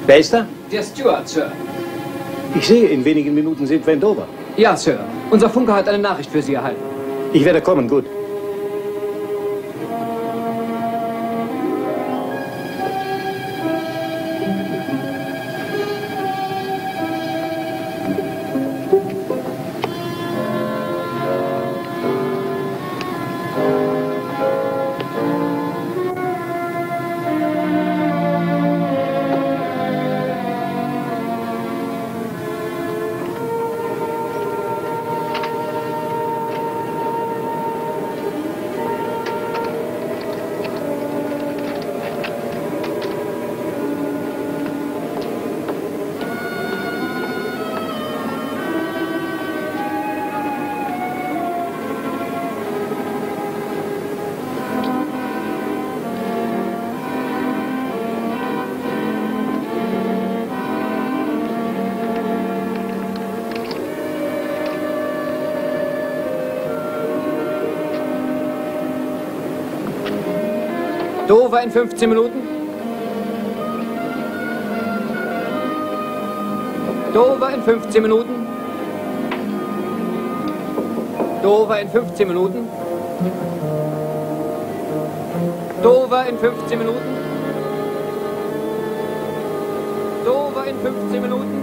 Wer ist da? Der Steward, Sir. Ich sehe, in wenigen Minuten sind wir in Dover. Ja, Sir. Unser Funker hat eine Nachricht für Sie erhalten. Ich werde kommen, gut. Dover in 15 Minuten. Dover in 15 Minuten. Dover in 15 Minuten. Dover in 15 Minuten. Dover in 15 Minuten.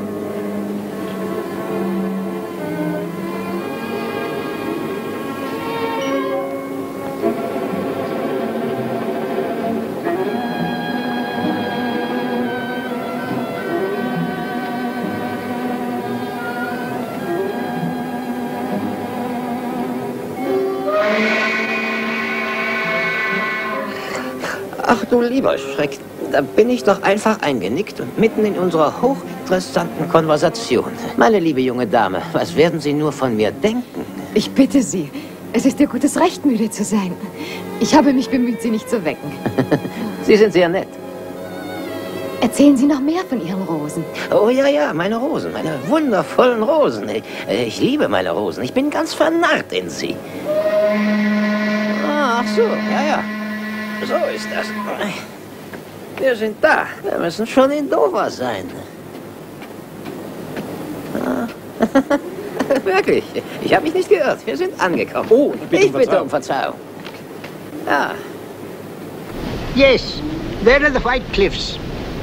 Ach du lieber Schreck, da bin ich doch einfach eingenickt und mitten in unserer hochinteressanten Konversation. Meine liebe junge Dame, was werden Sie nur von mir denken? Ich bitte Sie, es ist Ihr gutes Recht, müde zu sein. Ich habe mich bemüht, Sie nicht zu wecken. Sie sind sehr nett. Erzählen Sie noch mehr von Ihren Rosen. Oh ja, ja, meine Rosen, meine wundervollen Rosen. Ich liebe meine Rosen, ich bin ganz vernarrt in sie. Ach so, ja, ja. So ist das. Wir sind da. Wir müssen schon in Dover sein. Wirklich, ich habe mich nicht geirrt. Wir sind angekommen. Oh, ich bitte um Verzeihung. Ja. Yes, there are the White Cliffs.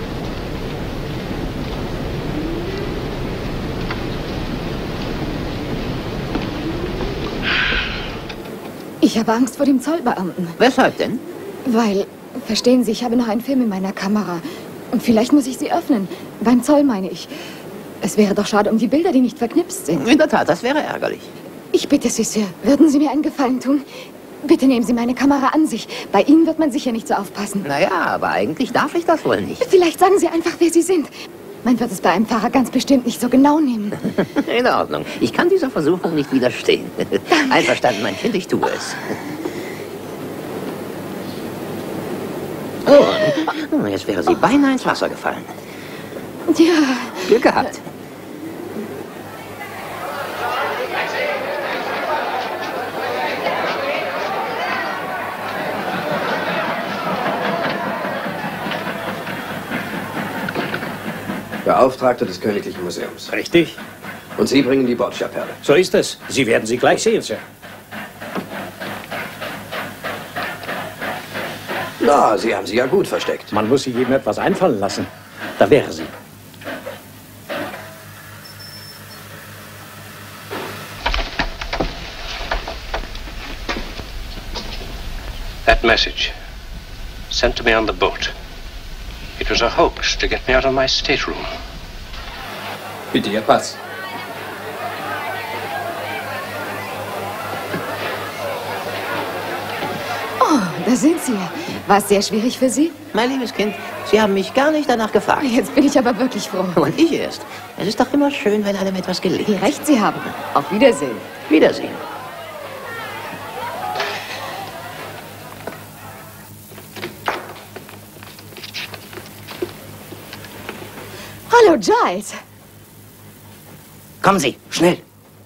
Ich habe Angst vor dem Zollbeamten. Weshalb denn? Weil, verstehen Sie, ich habe noch einen Film in meiner Kamera. Und vielleicht muss ich sie öffnen. Beim Zoll meine ich. Es wäre doch schade um die Bilder, die nicht verknipst sind. In der Tat, das wäre ärgerlich. Ich bitte Sie, Sir, würden Sie mir einen Gefallen tun? Bitte nehmen Sie meine Kamera an sich. Bei Ihnen wird man sicher nicht so aufpassen. Naja, aber eigentlich darf ich das wohl nicht. Vielleicht sagen Sie einfach, wer Sie sind. Man wird es bei einem Fahrer ganz bestimmt nicht so genau nehmen. In Ordnung. Ich kann dieser Versuchung nicht widerstehen. Einverstanden, mein Kind, ich tue es. Oh, jetzt wäre sie beinahe ins Wasser gefallen. Ja. Glück gehabt. Beauftragter des Königlichen Museums. Richtig. Und Sie bringen die Bordschapelle. So ist es. Sie werden sie gleich sehen, Sir. Na, Sie haben sie ja gut versteckt. Man muss sich jedem etwas einfallen lassen. Da wäre sie. That message, sent to me on the boat. It was a hoax to get me out of my stateroom. Bitte, Ihr Pass. Oh, da sind Sie. War es sehr schwierig für Sie? Mein liebes Kind, Sie haben mich gar nicht danach gefragt. Jetzt bin ich aber wirklich froh. Und ich erst. Es ist doch immer schön, wenn einem etwas gelingt. Wie recht Sie haben. Auf Wiedersehen. Wiedersehen. Hallo, Giles. Kommen Sie, schnell.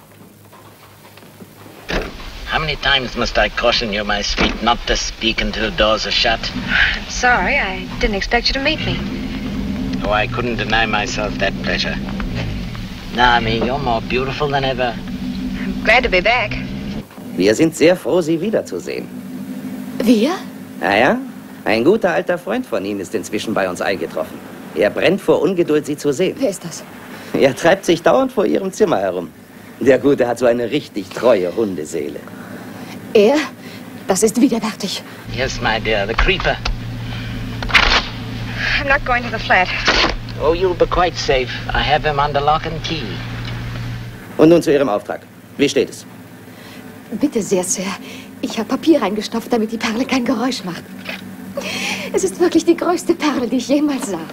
How many times must I caution you, my sweet, not to speak until doors are shut? I'm sorry. I didn't expect you to meet me. Oh, I couldn't deny myself that pleasure. Naomi, you're more beautiful than ever. I'm glad to be back. Wir sind sehr froh, Sie wiederzusehen. Wir? Ja. Ein guter alter Freund von Ihnen ist inzwischen bei uns eingetroffen. Er brennt vor Ungeduld, Sie zu sehen. Wer ist das? Er treibt sich dauernd vor Ihrem Zimmer herum. Der Gute hat so eine richtig treue Hundeseele. Er? Das ist widerwärtig. Yes, my dear, the creeper. I'm not going to the flat. Oh, you'll be quite safe. I have him under lock and key. Und nun zu Ihrem Auftrag. Wie steht es? Bitte sehr, Sir. Ich habe Papier reingestopft, damit die Perle kein Geräusch macht. Es ist wirklich die größte Perle, die ich jemals sah.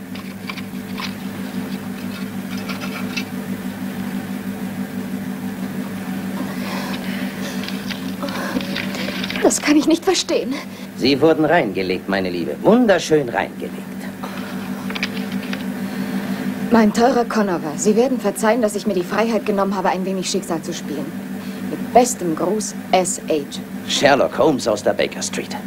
Das kann ich nicht verstehen. Sie wurden reingelegt, meine Liebe. Wunderschön reingelegt. Mein teurer Conover, Sie werden verzeihen, dass ich mir die Freiheit genommen habe, ein wenig Schicksal zu spielen. Mit bestem Gruß, S.H. Sherlock Holmes aus der Baker Street.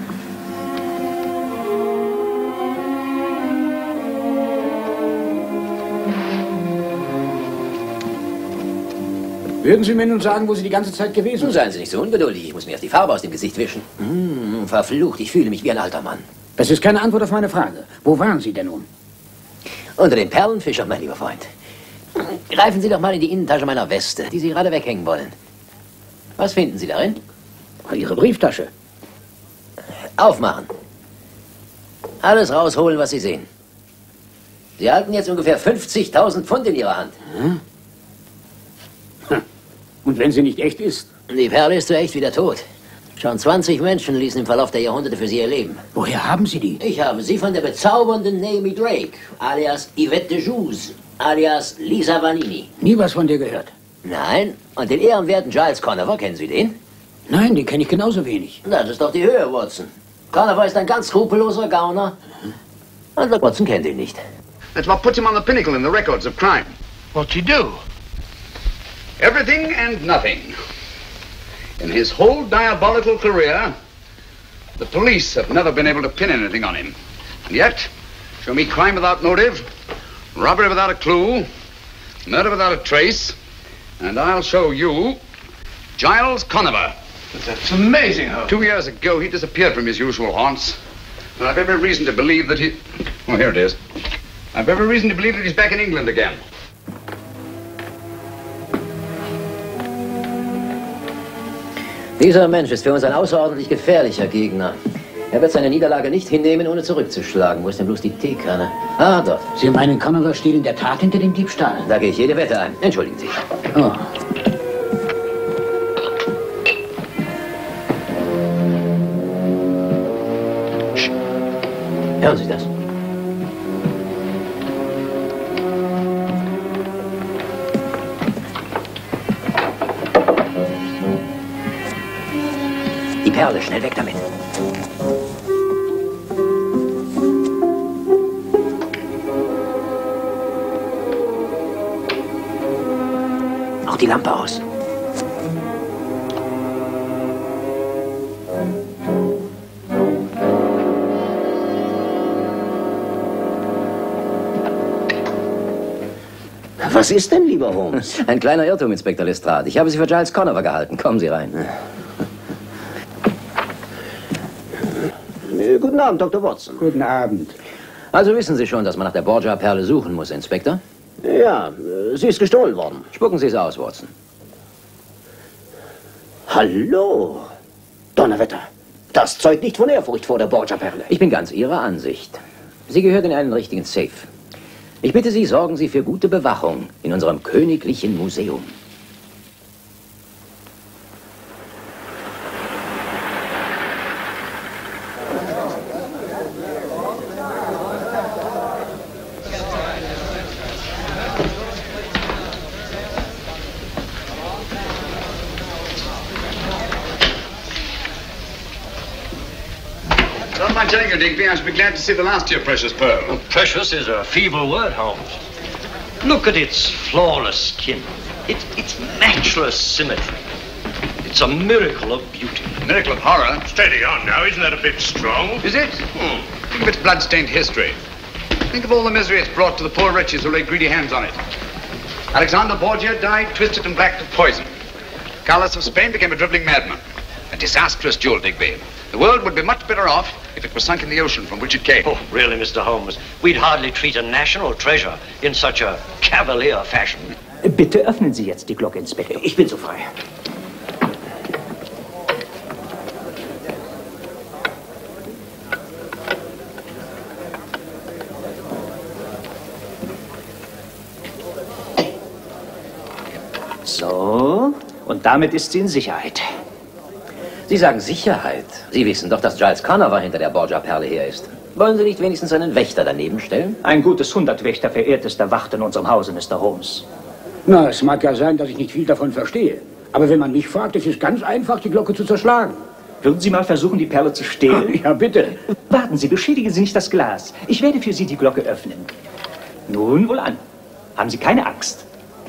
Würden Sie mir nun sagen, wo Sie die ganze Zeit gewesen sind? Seien Sie nicht so ungeduldig. Ich muss mir erst die Farbe aus dem Gesicht wischen. Verflucht, ich fühle mich wie ein alter Mann. Das ist keine Antwort auf meine Frage. Wo waren Sie denn nun? Unter den Perlenfischern, mein lieber Freund. Greifen Sie doch mal in die Innentasche meiner Weste, die Sie gerade weghängen wollen. Was finden Sie darin? Ihre Brieftasche. Aufmachen. Alles rausholen, was Sie sehen. Sie halten jetzt ungefähr 50.000 Pfund in Ihrer Hand. Und wenn sie nicht echt ist? Die Perle ist so echt wie der Tod. Schon 20 Menschen ließen im Verlauf der Jahrhunderte für sie ihr Leben. Woher haben Sie die? Ich habe sie von der bezaubernden Naomi Drake, alias Yvette de Joux, alias Lisa Vanini. Nie was von dir gehört. Nein, und den ehrenwerten Giles Conover, kennen Sie den? Nein, den kenne ich genauso wenig. Das ist doch die Höhe, Watson. Conover ist ein ganz skrupelloser Gauner. Und Watson kennt ihn nicht. That's what puts him on the pinnacle in the records of crime. What'd he do? Everything and nothing. In his whole diabolical career, the police have never been able to pin anything on him. And yet, show me crime without motive, robbery without a clue, murder without a trace, and I'll show you Giles Conover. That's amazing. 2 years ago, he disappeared from his usual haunts. And I've every reason to believe that he... Oh, here it is. I've every reason to believe that he's back in England again. Dieser Mensch ist für uns ein außerordentlich gefährlicher Gegner. Er wird seine Niederlage nicht hinnehmen, ohne zurückzuschlagen. Wo ist denn bloß die Teekanne? Ah, dort. Sie meinen, Conover steht in der Tat hinter dem Diebstahl? Da gehe ich jede Wette ein. Entschuldigen Sie. Oh. Hören Sie das? Die Perle, schnell weg damit. Auch die Lampe aus. Was ist denn, lieber Holmes? Ein kleiner Irrtum, Inspektor Lestrade. Ich habe Sie für Giles Conover gehalten. Kommen Sie rein. Guten Abend, Dr. Watson. Guten Abend. Also wissen Sie schon, dass man nach der Borgia-Perle suchen muss, Inspektor? Ja, sie ist gestohlen worden. Spucken Sie es aus, Watson. Hallo? Donnerwetter. Das zeugt nicht von Ehrfurcht vor der Borgia-Perle. Ich bin ganz Ihrer Ansicht. Sie gehört in einen richtigen Safe. Ich bitte Sie, sorgen Sie für gute Bewachung in unserem königlichen Museum. Don't mind telling you, Digby, I should be glad to see the last of your precious pearl. Well, precious is a feeble word, Holmes. Look at its flawless skin, its matchless symmetry. It's a miracle of beauty. Miracle of horror. Steady on now, isn't that a bit strong? Is it? Think of its blood-stained history. Think of all the misery it's brought to the poor wretches who lay greedy hands on it. Alexander Borgia died twisted and black with poison. Carlos of Spain became a dribbling madman. A disastrous jewel, Digby. The world would be much better off if it were sunk in the ocean from which it came. Oh, really, Mr. Holmes? We'd hardly treat a national treasure in such a cavalier fashion. Bitte öffnen Sie jetzt die Glocke, Inspektor. Ich bin so frei. So, und damit ist sie in Sicherheit. Sie sagen Sicherheit. Sie wissen doch, dass Giles Conover hinter der Borgia-Perle her ist. Wollen Sie nicht wenigstens einen Wächter daneben stellen? Ein gutes 100 Wächter, verehrtester Wacht in unserem Hause, Mr. Holmes. Na, es mag ja sein, dass ich nicht viel davon verstehe. Aber wenn man mich fragt, ist es ganz einfach, die Glocke zu zerschlagen. Würden Sie mal versuchen, die Perle zu stehlen? Ja, bitte. Warten Sie, beschädigen Sie nicht das Glas. Ich werde für Sie die Glocke öffnen. Nun wohl an. Haben Sie keine Angst.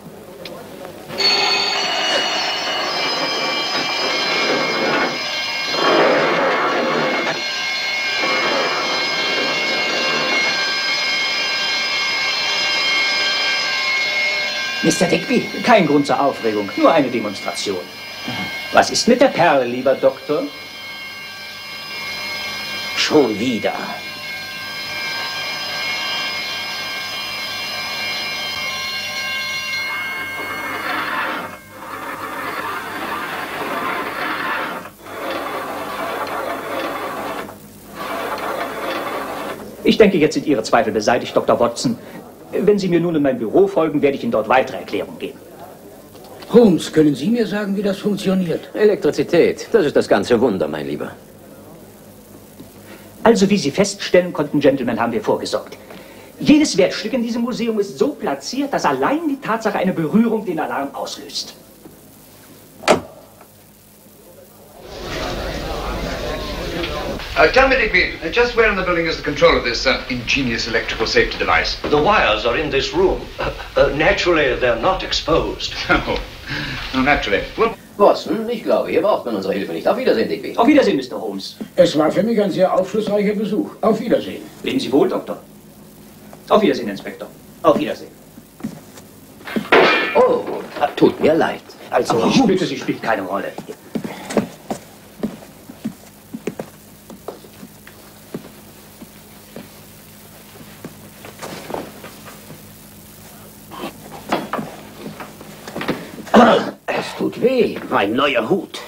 Mr. Digby, kein Grund zur Aufregung, nur eine Demonstration. Was ist mit der Perle, lieber Doktor? Schon wieder. Ich denke, jetzt sind Ihre Zweifel beseitigt, Dr. Watson. Wenn Sie mir nun in mein Büro folgen, werde ich Ihnen dort weitere Erklärungen geben. Holmes, können Sie mir sagen, wie das funktioniert? Elektrizität, das ist das ganze Wunder, mein Lieber. Also, wie Sie feststellen konnten, Gentlemen, haben wir vorgesorgt. Jedes Wertstück in diesem Museum ist so platziert, dass allein die Tatsache einer Berührung den Alarm auslöst. Tell me, Digby, just where in the building is the control of this ingenious electrical safety device? The wires are in this room. Naturally, they're not exposed. No, naturally. Well, Watson, ich glaube, hier braucht man unsere Hilfe nicht. Auf Wiedersehen, Digby. Auf Wiedersehen, Mr. Holmes. Es war für mich ein sehr aufschlussreicher Besuch. Auf Wiedersehen. Leben Sie wohl, Doktor. Auf Wiedersehen, Inspektor. Auf Wiedersehen. Oh, tut mir leid. Also, ich bitte, Sie spielt keine Rolle. Es tut weh, mein neuer Hut.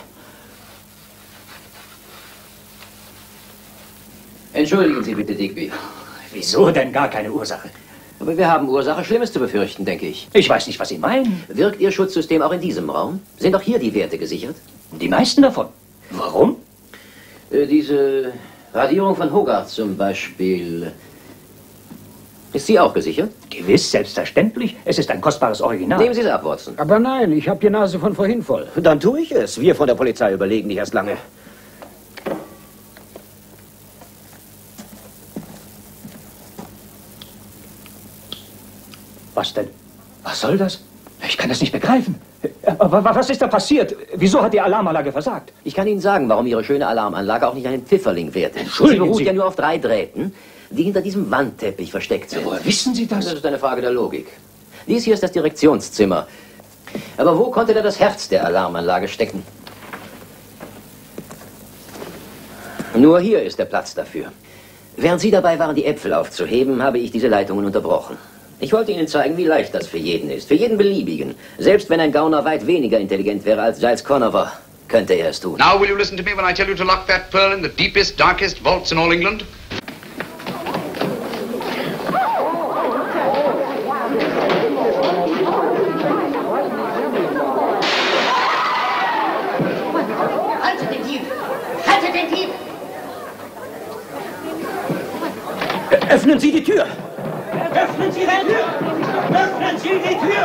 Entschuldigen Sie bitte, Digby. Wieso denn gar keine Ursache? Aber wir haben Ursache, Schlimmes zu befürchten, denke ich. Ich weiß nicht, was Sie meinen. Wirkt Ihr Schutzsystem auch in diesem Raum? Sind auch hier die Werte gesichert? Die meisten davon. Warum? Diese Radierung von Hogarth zum Beispiel. Ist sie auch gesichert? Gewiss, selbstverständlich. Es ist ein kostbares Original. Nehmen Sie es ab, Watson. Aber nein, ich habe die Nase von vorhin voll. Dann tue ich es. Wir von der Polizei überlegen nicht erst lange. Was denn? Was soll das? Ich kann das nicht begreifen. Aber was ist da passiert? Wieso hat die Alarmanlage versagt? Ich kann Ihnen sagen, warum Ihre schöne Alarmanlage auch nicht einen Pfifferling wert ist. Sie Entschuldigen beruht Sie. ja nur auf 3 Drähten, die hinter diesem Wandteppich versteckt sind. Woher wissen Sie das? Das ist eine Frage der Logik. Dies hier ist das Direktionszimmer. Aber wo konnte da das Herz der Alarmanlage stecken? Nur hier ist der Platz dafür. Während Sie dabei waren, die Äpfel aufzuheben, habe ich diese Leitungen unterbrochen. Ich wollte Ihnen zeigen, wie leicht das für jeden ist. Für jeden Beliebigen. Selbst wenn ein Gauner weit weniger intelligent wäre als Giles Conover, könnte er es tun. now will you listen to me when I tell you to lock that pearl in the deepest, darkest vaults in all England? Haltet den Dieb! Haltet den Dieb! Öffnen Sie die Tür! Öffnen Sie die Tür! Öffnen Sie die Tür!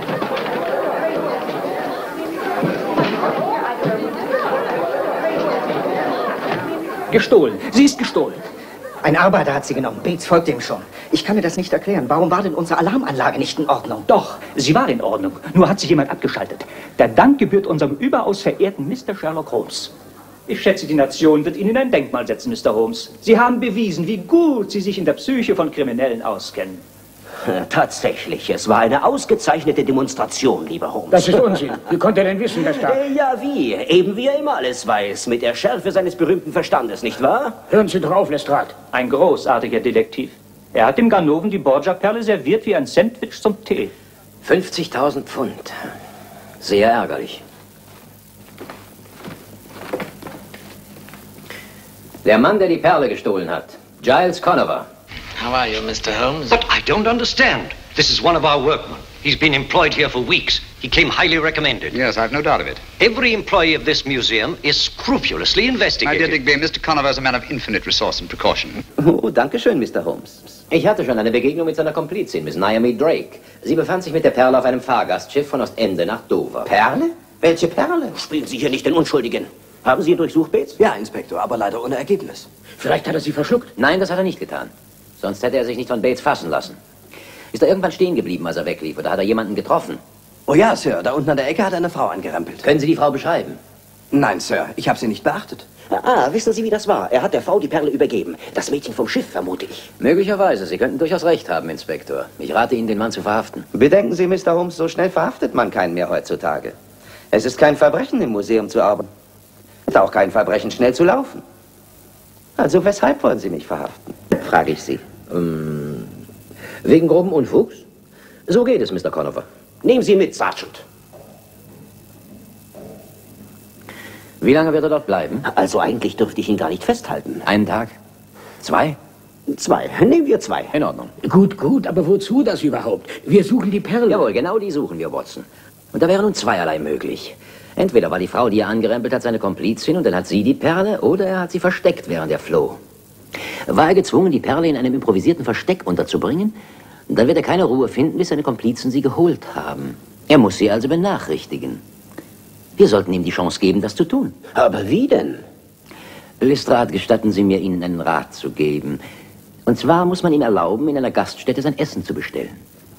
Gestohlen. Sie ist gestohlen. Ein Arbeiter hat sie genommen. Bates folgt ihm schon. Ich kann mir das nicht erklären. Warum war denn unsere Alarmanlage nicht in Ordnung? Doch, sie war in Ordnung. Nur hat sich jemand abgeschaltet. Der Dank gebührt unserem überaus verehrten Mr. Sherlock Holmes. Ich schätze, die Nation wird Ihnen ein Denkmal setzen, Mr. Holmes. Sie haben bewiesen, wie gut Sie sich in der Psyche von Kriminellen auskennen. Tatsächlich, es war eine ausgezeichnete Demonstration, lieber Holmes. Das ist Unsinn. Wie konnte er denn wissen, dass da... Ja, wie? Eben wie er immer alles weiß. Mit der Schärfe seines berühmten Verstandes, nicht wahr? Hören Sie doch auf, Lestrade. Ein großartiger Detektiv. Er hat dem Ganoven die Borgia-Perle serviert wie ein Sandwich zum Tee. 50.000 Pfund. Sehr ärgerlich. Der Mann, der die Perle gestohlen hat. Giles Conover. How are you, Mr. Holmes? But I don't understand. This is one of our workmen. He's been employed here for weeks. He came highly recommended. Yes, I've no doubt of it. Every employee of this museum is scrupulously investigated. My dear Digby, Mr. Conover is a man of infinite resource and precaution. Oh, danke schön, Mr. Holmes. Ich hatte schon eine Begegnung mit seiner Komplizin, Miss Naomi Drake. Sie befand sich mit der Perle auf einem Fahrgastschiff von Ostende nach Dover. Perle? Welche Perle? Spielen Sie hier nicht den Unschuldigen. Haben Sie ihn durchsucht, Bates? Ja, Inspektor, aber leider ohne Ergebnis. Vielleicht hat er sie verschluckt. Nein, das hat er nicht getan. Sonst hätte er sich nicht von Bates fassen lassen. Ist er irgendwann stehen geblieben, als er weglief? Oder hat er jemanden getroffen? Oh ja, Sir, da unten an der Ecke hat eine Frau angerempelt. Können Sie die Frau beschreiben? Nein, Sir, ich habe sie nicht beachtet. Wissen Sie, wie das war? Er hat der Frau die Perle übergeben. Das Mädchen vom Schiff, vermute ich. Möglicherweise. Sie könnten durchaus recht haben, Inspektor. Ich rate Ihnen, den Mann zu verhaften. Bedenken Sie, Mr. Holmes, so schnell verhaftet man keinen mehr heutzutage. Es ist kein Verbrechen, im Museum zu arbeiten. Es ist auch kein Verbrechen, schnell zu laufen. Also weshalb wollen Sie mich verhaften? Frage ich Sie. Wegen groben Unfugs? So geht es, Mr. Conover. Nehmen Sie mit, Sergeant. Wie lange wird er dort bleiben? Also eigentlich dürfte ich ihn gar nicht festhalten. Einen Tag? 2? 2. Nehmen wir 2. In Ordnung. Gut, gut, aber wozu das überhaupt? Wir suchen die Perle. Jawohl, genau die suchen wir, Watson. Und da wäre nun zweierlei möglich. Entweder war die Frau, die er angerempelt hat, seine Komplizin und dann hat sie die Perle, oder er hat sie versteckt, während er floh. War er gezwungen, die Perle in einem improvisierten Versteck unterzubringen, dann wird er keine Ruhe finden, bis seine Komplizen sie geholt haben. Er muss sie also benachrichtigen. Wir sollten ihm die Chance geben, das zu tun. Aber wie denn? Lestrade, gestatten Sie mir, Ihnen einen Rat zu geben. Und zwar muss man ihm erlauben, in einer Gaststätte sein Essen zu bestellen.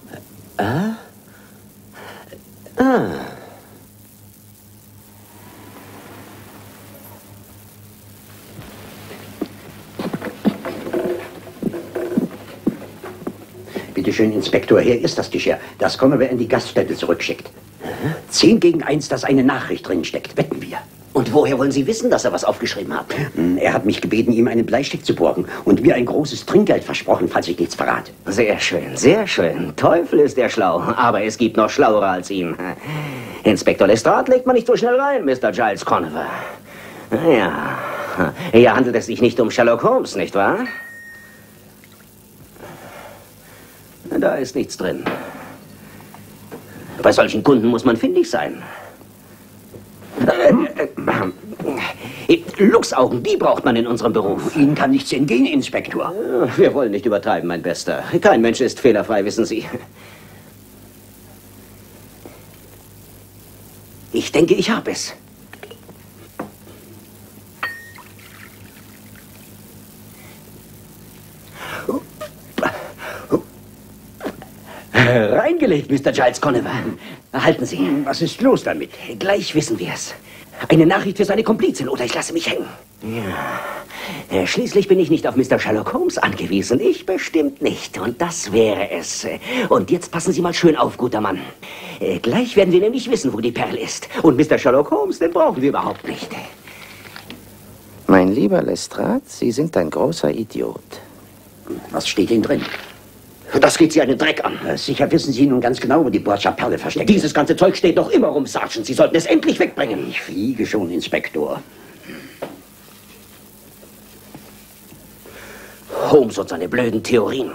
Bitte schön, Inspektor, hier ist das Geschirr, das Conover in die Gaststätte zurückschickt. 10 gegen 1, dass eine Nachricht drinsteckt, wetten wir. Und woher wollen Sie wissen, dass er was aufgeschrieben hat? Er hat mich gebeten, ihm einen Bleistift zu borgen und mir ein großes Trinkgeld versprochen, falls ich nichts verrate. Sehr schön, sehr schön. Teufel ist er schlau, aber es gibt noch Schlauere als ihn. Inspektor Lestrade legt man nicht so schnell rein, Mr. Giles Conover. Ja, hier handelt es sich nicht um Sherlock Holmes, nicht wahr? Da ist nichts drin. Bei solchen Kunden muss man findig sein. Luchsaugen, die braucht man in unserem Beruf. Ihnen kann nichts entgehen, Inspektor. Wir wollen nicht übertreiben, mein Bester. Kein Mensch ist fehlerfrei, wissen Sie. Ich denke, ich habe es. Reingelegt, Mr. Giles Conover. Halten Sie. Was ist los damit? Gleich wissen wir es. Eine Nachricht für seine Komplizin oder ich lasse mich hängen. Ja. Schließlich bin ich nicht auf Mr. Sherlock Holmes angewiesen. Ich bestimmt nicht. Und das wäre es. Und jetzt passen Sie mal schön auf, guter Mann. Gleich werden wir nämlich wissen, wo die Perle ist. Und Mr. Sherlock Holmes, den brauchen wir überhaupt nicht. Mein lieber Lestrade, Sie sind ein großer Idiot. Was steht Ihnen drin? Das geht Sie einen Dreck an. Sicher wissen Sie nun ganz genau, wo die Borgia-Perle versteckt ist. Dieses ganze Zeug steht doch immer rum, Sergeant. Sie sollten es endlich wegbringen. Ich fliege schon, Inspektor. Holmes und seine blöden Theorien.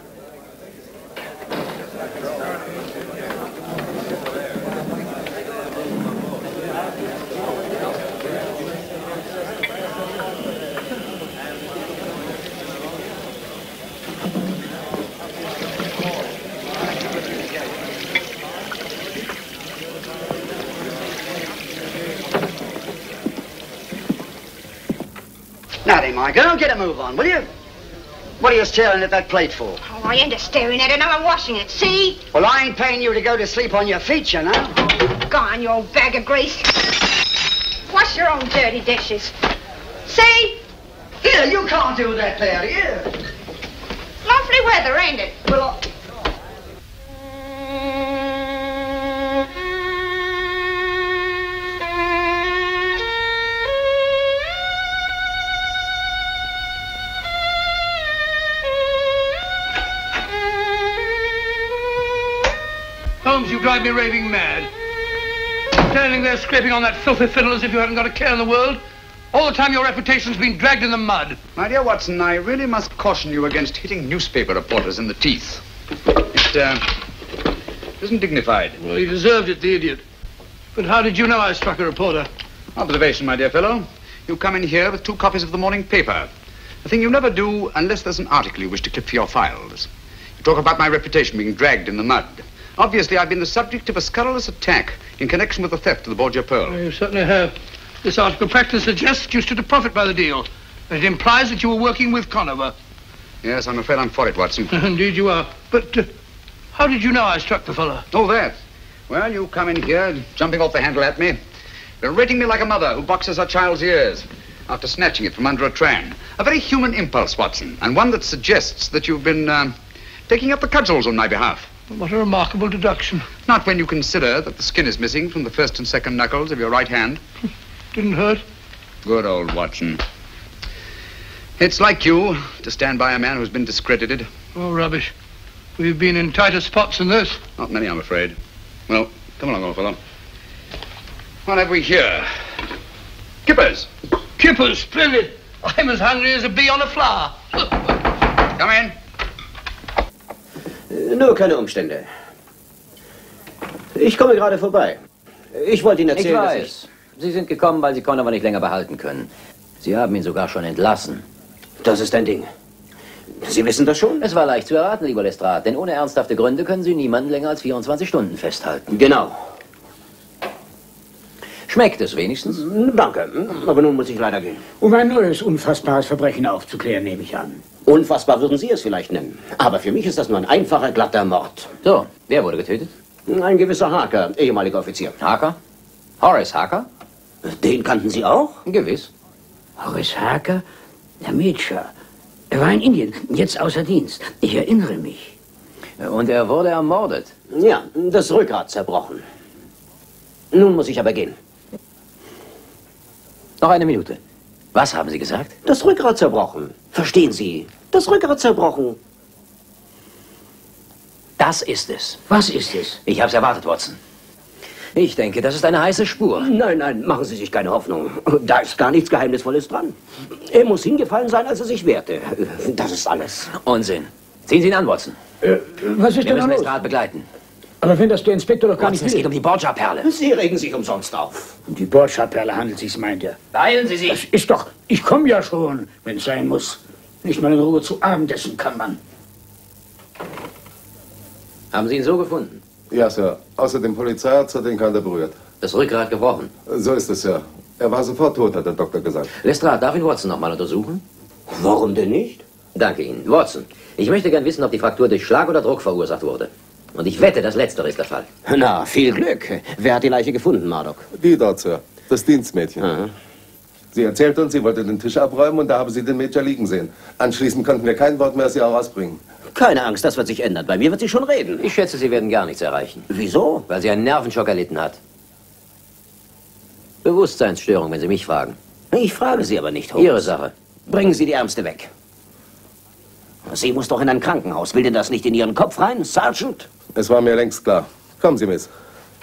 Now then, my girl, get a move on, will you? What are you staring at that plate for? Oh, I ain't staring at it. Now I'm washing it. See? Well, I ain't paying you to go to sleep on your feet, you know. Gone, you old bag of grease. Wash your own own dirty dishes. See? Here, you can't do that, Claire. Here. Lovely weather, ain't it? Well, Holmes, you drive me raving mad. Standing there scraping on that filthy fiddle as if you hadn't got a care in the world. All the time your reputation's been dragged in the mud. My dear Watson, I really must caution you against hitting newspaper reporters in the teeth. It isn't dignified. Well, he deserved it, the idiot. But how did you know I struck a reporter? Observation, my dear fellow. You come in here with 2 copies of the morning paper. A thing you never do unless there's an article you wish to clip for your files. You talk about my reputation being dragged in the mud. Obviously, I've been the subject of a scurrilous attack in connection with the theft of the Borgia Pearl. You certainly have. This article practically suggests you stood to profit by the deal. It implies that you were working with Conover. Yes, I'm afraid I'm for it, Watson. Indeed you are. But how did you know I struck the fellow? Oh, that. Well, you come in here, jumping off the handle at me, berating me like a mother who boxes her child's ears after snatching it from under a tram. A very human impulse, Watson, and one that suggests that you've been taking up the cudgels on my behalf. What a remarkable deduction. Not when you consider that the skin is missing from the first and second knuckles of your right hand. Didn't hurt? Good old Watson. It's like you to stand by a man who's been discredited. Oh, rubbish. We've been in tighter spots than this. Not many, I'm afraid. Well, come along, old fellow. What have we here? Kippers. Kippers, splendid. I'm as hungry as a bee on a flower. Come in. Nur keine Umstände. Ich komme gerade vorbei. Ich wollte Ihnen erzählen, Ich weiß. Sie sind gekommen, weil Sie Conover nicht länger behalten können. Sie haben ihn sogar schon entlassen. Das ist ein Ding. Sie wissen das schon? Es war leicht zu erraten, lieber Lestrade, denn ohne ernsthafte Gründe können Sie niemanden länger als 24 Stunden festhalten. Genau. Schmeckt es wenigstens? Danke, aber nun muss ich leider gehen. Um ein neues, unfassbares Verbrechen aufzuklären, nehme ich an. Unfassbar würden Sie es vielleicht nennen. Aber für mich ist das nur ein einfacher, glatter Mord. So, wer wurde getötet? Ein gewisser Harker, ehemaliger Offizier. Harker? Horace Harker? Den kannten Sie auch? Gewiss. Horace Harker? Der Major. Er war in Indien, jetzt außer Dienst. Ich erinnere mich. Und er wurde ermordet? Ja, das Rückgrat zerbrochen. Nun muss ich aber gehen. Noch eine Minute. Was haben Sie gesagt? Das Rückgrat zerbrochen. Verstehen Sie? Das Rückgrat zerbrochen. Das ist es. Was ist es? Ich hab's erwartet, Watson. Ich denke, das ist eine heiße Spur. Nein, nein, machen Sie sich keine Hoffnung. Da ist gar nichts Geheimnisvolles dran. Er muss hingefallen sein, als er sich wehrte. Das ist alles. Unsinn. Ziehen Sie ihn an, Watson. Was ist Wir denn da müssen los? Lestrade begleiten. Aber wenn das der Inspektor doch gar Watson, nicht es geht um die Borgia-Perle. Sie regen sich umsonst auf. Um die Borgia-Perle handelt sich's, meint er. Beeilen Sie sich. Das ist doch... Ich komme ja schon, wenn es sein muss. Nicht mal in Ruhe zu Abendessen kann man. Haben Sie ihn so gefunden? Ja, Sir. Außer dem Polizeiarzt hat ihn keiner berührt. Das Rückgrat gebrochen? So ist es, Sir. Er war sofort tot, hat der Doktor gesagt. Lestrade, darf ihn Watson noch mal untersuchen? Warum denn nicht? Danke Ihnen. Watson, ich möchte gern wissen, ob die Fraktur durch Schlag oder Druck verursacht wurde. Und ich wette, das Letztere ist der Fall. Na, viel Glück. Wer hat die Leiche gefunden, Murdoch? Die dort, Sir. Das Dienstmädchen. Aha. Sie erzählte uns, sie wollte den Tisch abräumen und da habe sie den Major liegen sehen. Anschließend konnten wir kein Wort mehr aus ihr herausbringen. Keine Angst, das wird sich ändern. Bei mir wird sie schon reden. Ich schätze, Sie werden gar nichts erreichen. Wieso? Weil sie einen Nervenschock erlitten hat. Bewusstseinsstörung, wenn Sie mich fragen. Ich frage Sie aber nicht, Holmes. Ihre Sache. Bringen Sie die Ärmste weg. Sie muss doch in ein Krankenhaus. Will denn das nicht in Ihren Kopf rein, Sergeant? Es war mir längst klar. Kommen Sie, Miss.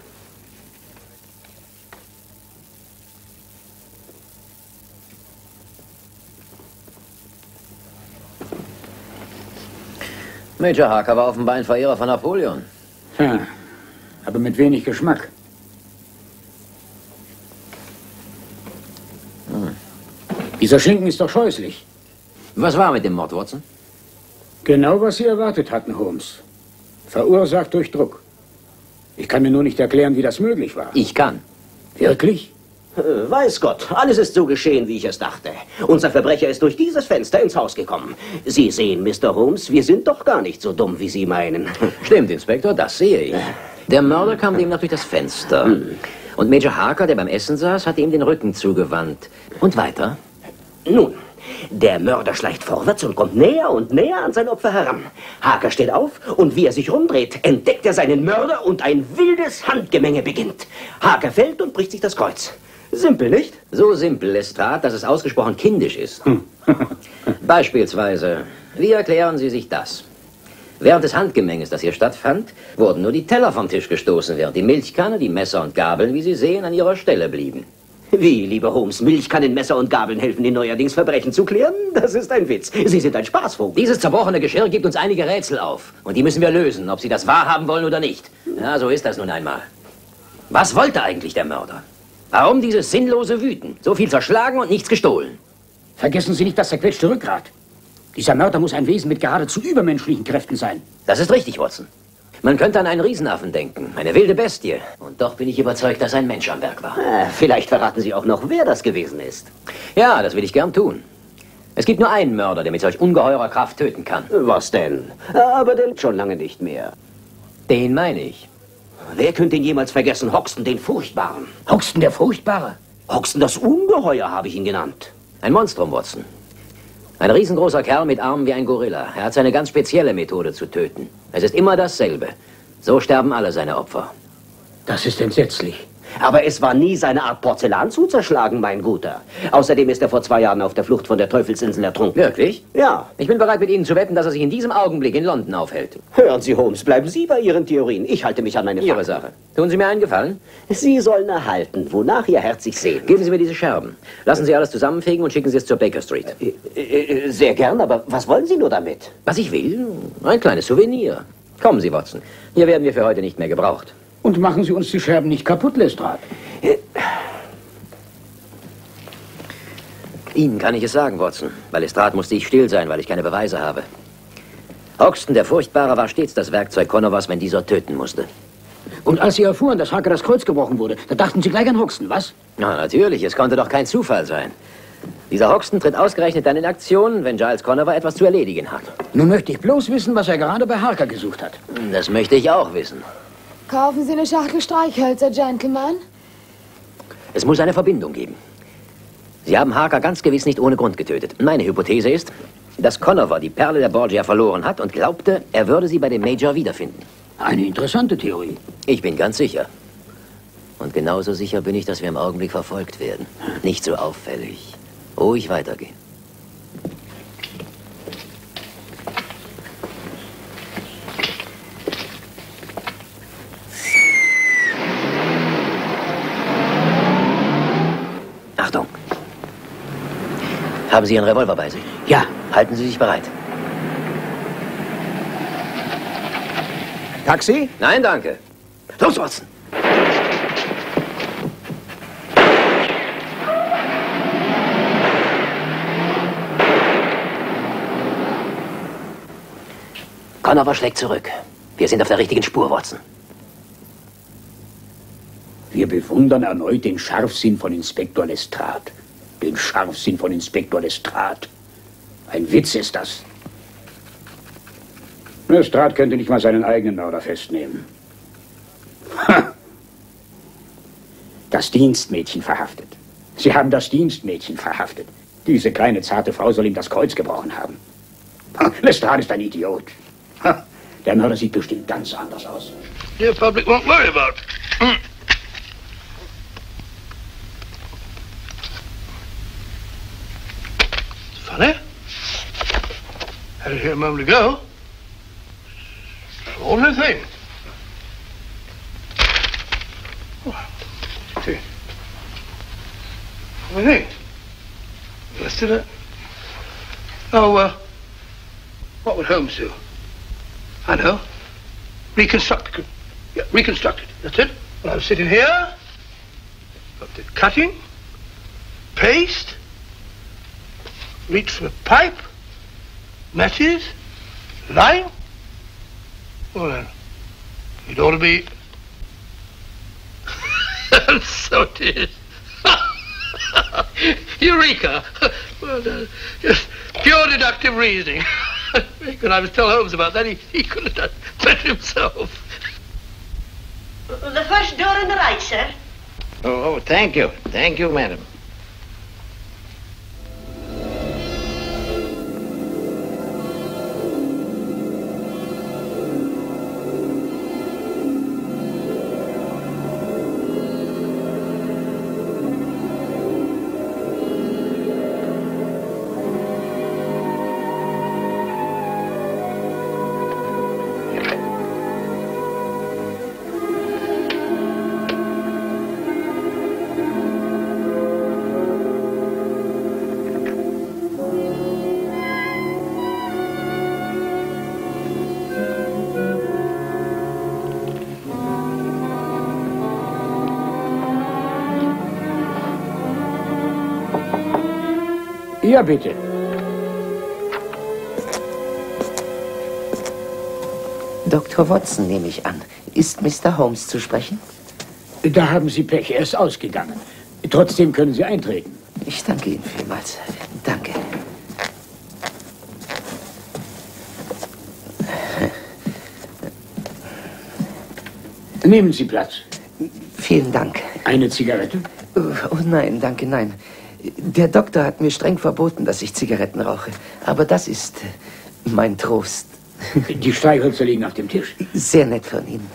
Major Harker war offenbar ein Verehrer von Napoleon. Ja, aber mit wenig Geschmack. Dieser Schinken ist doch scheußlich. Was war mit dem Mord, Watson? Genau, was Sie erwartet hatten, Holmes. Verursacht durch Druck. Ich kann mir nur nicht erklären, wie das möglich war. Ich kann. Wirklich? Weiß Gott, alles ist so geschehen, wie ich es dachte. Unser Verbrecher ist durch dieses Fenster ins Haus gekommen. Sie sehen, Mr. Holmes, wir sind doch gar nicht so dumm, wie Sie meinen. Stimmt, Inspektor, das sehe ich. Der Mörder kam demnach durch das Fenster. Und Major Harker, der beim Essen saß, hatte ihm den Rücken zugewandt. Und weiter? Nun, der Mörder schleicht vorwärts und kommt näher und näher an sein Opfer heran. Harker steht auf und wie er sich rumdreht, entdeckt er seinen Mörder und ein wildes Handgemenge beginnt. Harker fällt und bricht sich das Kreuz. Simpel, nicht? So simpel, Lestrade, dass es ausgesprochen kindisch ist. Beispielsweise, wie erklären Sie sich das? Während des Handgemenges, das hier stattfand, wurden nur die Teller vom Tisch gestoßen, während die Milchkanne, die Messer und Gabeln, wie Sie sehen, an ihrer Stelle blieben. Wie, lieber Holmes, Milchkannen, Messer und Gabeln helfen Ihnen neuerdings Verbrechen zu klären? Das ist ein Witz. Sie sind ein Spaßvogel. Dieses zerbrochene Geschirr gibt uns einige Rätsel auf. Und die müssen wir lösen, ob Sie das wahrhaben wollen oder nicht. Ja, so ist das nun einmal. Was wollte eigentlich der Mörder? Warum dieses sinnlose Wüten? So viel zerschlagen und nichts gestohlen. Vergessen Sie nicht das zerquetschte Rückgrat. Dieser Mörder muss ein Wesen mit geradezu übermenschlichen Kräften sein. Das ist richtig, Watson. Man könnte an einen Riesenaffen denken, eine wilde Bestie. Und doch bin ich überzeugt, dass ein Mensch am Werk war. Vielleicht verraten Sie auch noch, wer das gewesen ist. Ja, das will ich gern tun. Es gibt nur einen Mörder, der mit solch ungeheurer Kraft töten kann. Was denn? Aber den schon lange nicht mehr. Den meine ich. Wer könnte ihn jemals vergessen? Hoxton, den Furchtbaren. Hoxton, der Furchtbare? Hoxton, das Ungeheuer, habe ich ihn genannt. Ein Monstrum, Watson. Ein riesengroßer Kerl mit Armen wie ein Gorilla. Er hat seine ganz spezielle Methode zu töten. Es ist immer dasselbe. So sterben alle seine Opfer. Das ist entsetzlich. Aber es war nie seine Art, Porzellan zu zerschlagen, mein Guter. Außerdem ist er vor 2 Jahren auf der Flucht von der Teufelsinsel ertrunken. Wirklich? Ja. Ich bin bereit, mit Ihnen zu wetten, dass er sich in diesem Augenblick in London aufhält. Hören Sie, Holmes, bleiben Sie bei Ihren Theorien. Ich halte mich an meine Fakten. Ihre Sache. Tun Sie mir einen Gefallen? Sie sollen erhalten, wonach Ihr Herz sich sehnt. Geben Sie mir diese Scherben. Lassen Sie alles zusammenfegen und schicken Sie es zur Baker Street. Sehr gern, aber was wollen Sie nur damit? Was ich will? Ein kleines Souvenir. Kommen Sie, Watson. Hier werden wir für heute nicht mehr gebraucht. Und machen Sie uns die Scherben nicht kaputt, Lestrade. Ihnen kann ich es sagen, Watson. Bei Lestrade musste ich still sein, weil ich keine Beweise habe. Hoxton, der Furchtbare, war stets das Werkzeug Conovers, wenn dieser töten musste. Und als Sie erfuhren, dass Harker das Kreuz gebrochen wurde, da dachten Sie gleich an Hoxton, was? Na, natürlich. Es konnte doch kein Zufall sein. Dieser Hoxton tritt ausgerechnet dann in Aktion, wenn Giles Conover etwas zu erledigen hat. Nun möchte ich bloß wissen, was er gerade bei Harker gesucht hat. Das möchte ich auch wissen. Kaufen Sie eine Schachtel Streichhölzer, Gentleman? Es muss eine Verbindung geben. Sie haben Harker ganz gewiss nicht ohne Grund getötet. Meine Hypothese ist, dass Conover die Perle der Borgia verloren hat und glaubte, er würde sie bei dem Major wiederfinden. Eine interessante Theorie. Ich bin ganz sicher. Und genauso sicher bin ich, dass wir im Augenblick verfolgt werden. Nicht so auffällig. Ruhig weitergehen. Achtung. Haben Sie Ihren Revolver bei sich? Ja. Halten Sie sich bereit. Taxi? Nein, danke. Los, Watson. Conover schlägt zurück. Wir sind auf der richtigen Spur, Watson. Wir bewundern erneut den Scharfsinn von Inspektor Lestrade. Den Scharfsinn von Inspektor Lestrade. Ein Witz ist das. Lestrade könnte nicht mal seinen eigenen Mörder festnehmen. Ha! Das Dienstmädchen verhaftet. Sie haben das Dienstmädchen verhaftet. Diese kleine, zarte Frau soll ihm das Kreuz gebrochen haben. Lestrade ist ein Idiot. Der Mörder sieht bestimmt ganz anders aus. The public won't worry about. Funny. Had it here a moment ago. Extraordinary thing. See. What do you think? Listed it? Oh, what would Holmes do? I know. Reconstruct. Yeah, reconstruct it. That's it. Well, I'm sitting here. Got the cutting. Paste. Reach for a pipe. Matches. Line. Well then, you'd ought to be... So it is. Eureka! Well done. Just pure deductive reasoning. When I was telling Holmes about that, he could have done better himself. The first door on the right, sir. Oh, thank you. Thank you, madam. Ja, bitte. Dr. Watson, nehme ich an. Ist Mr. Holmes zu sprechen? Da haben Sie Pech, er ist ausgegangen. Trotzdem können Sie eintreten. Ich danke Ihnen vielmals. Danke. Nehmen Sie Platz. Vielen Dank. Eine Zigarette? Oh nein, danke, nein. Der Doktor hat mir streng verboten, dass ich Zigaretten rauche. Aber das ist mein Trost. Die Streichhölzer liegen auf dem Tisch. Sehr nett von Ihnen.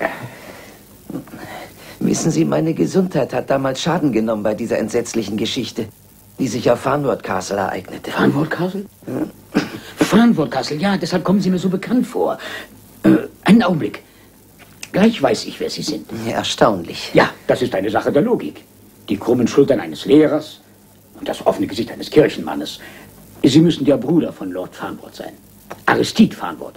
Wissen Sie, meine Gesundheit hat damals Schaden genommen bei dieser entsetzlichen Geschichte, die sich auf Farnworth Castle ereignete. Farnworth Castle? Farnworth Castle, ja, deshalb kommen Sie mir so bekannt vor. Einen Augenblick. Gleich weiß ich, wer Sie sind. Erstaunlich. Ja, das ist eine Sache der Logik. Die krummen Schultern eines Lehrers und das offene Gesicht eines Kirchenmannes. Sie müssen der Bruder von Lord Farnworth sein. Aristide Farnworth.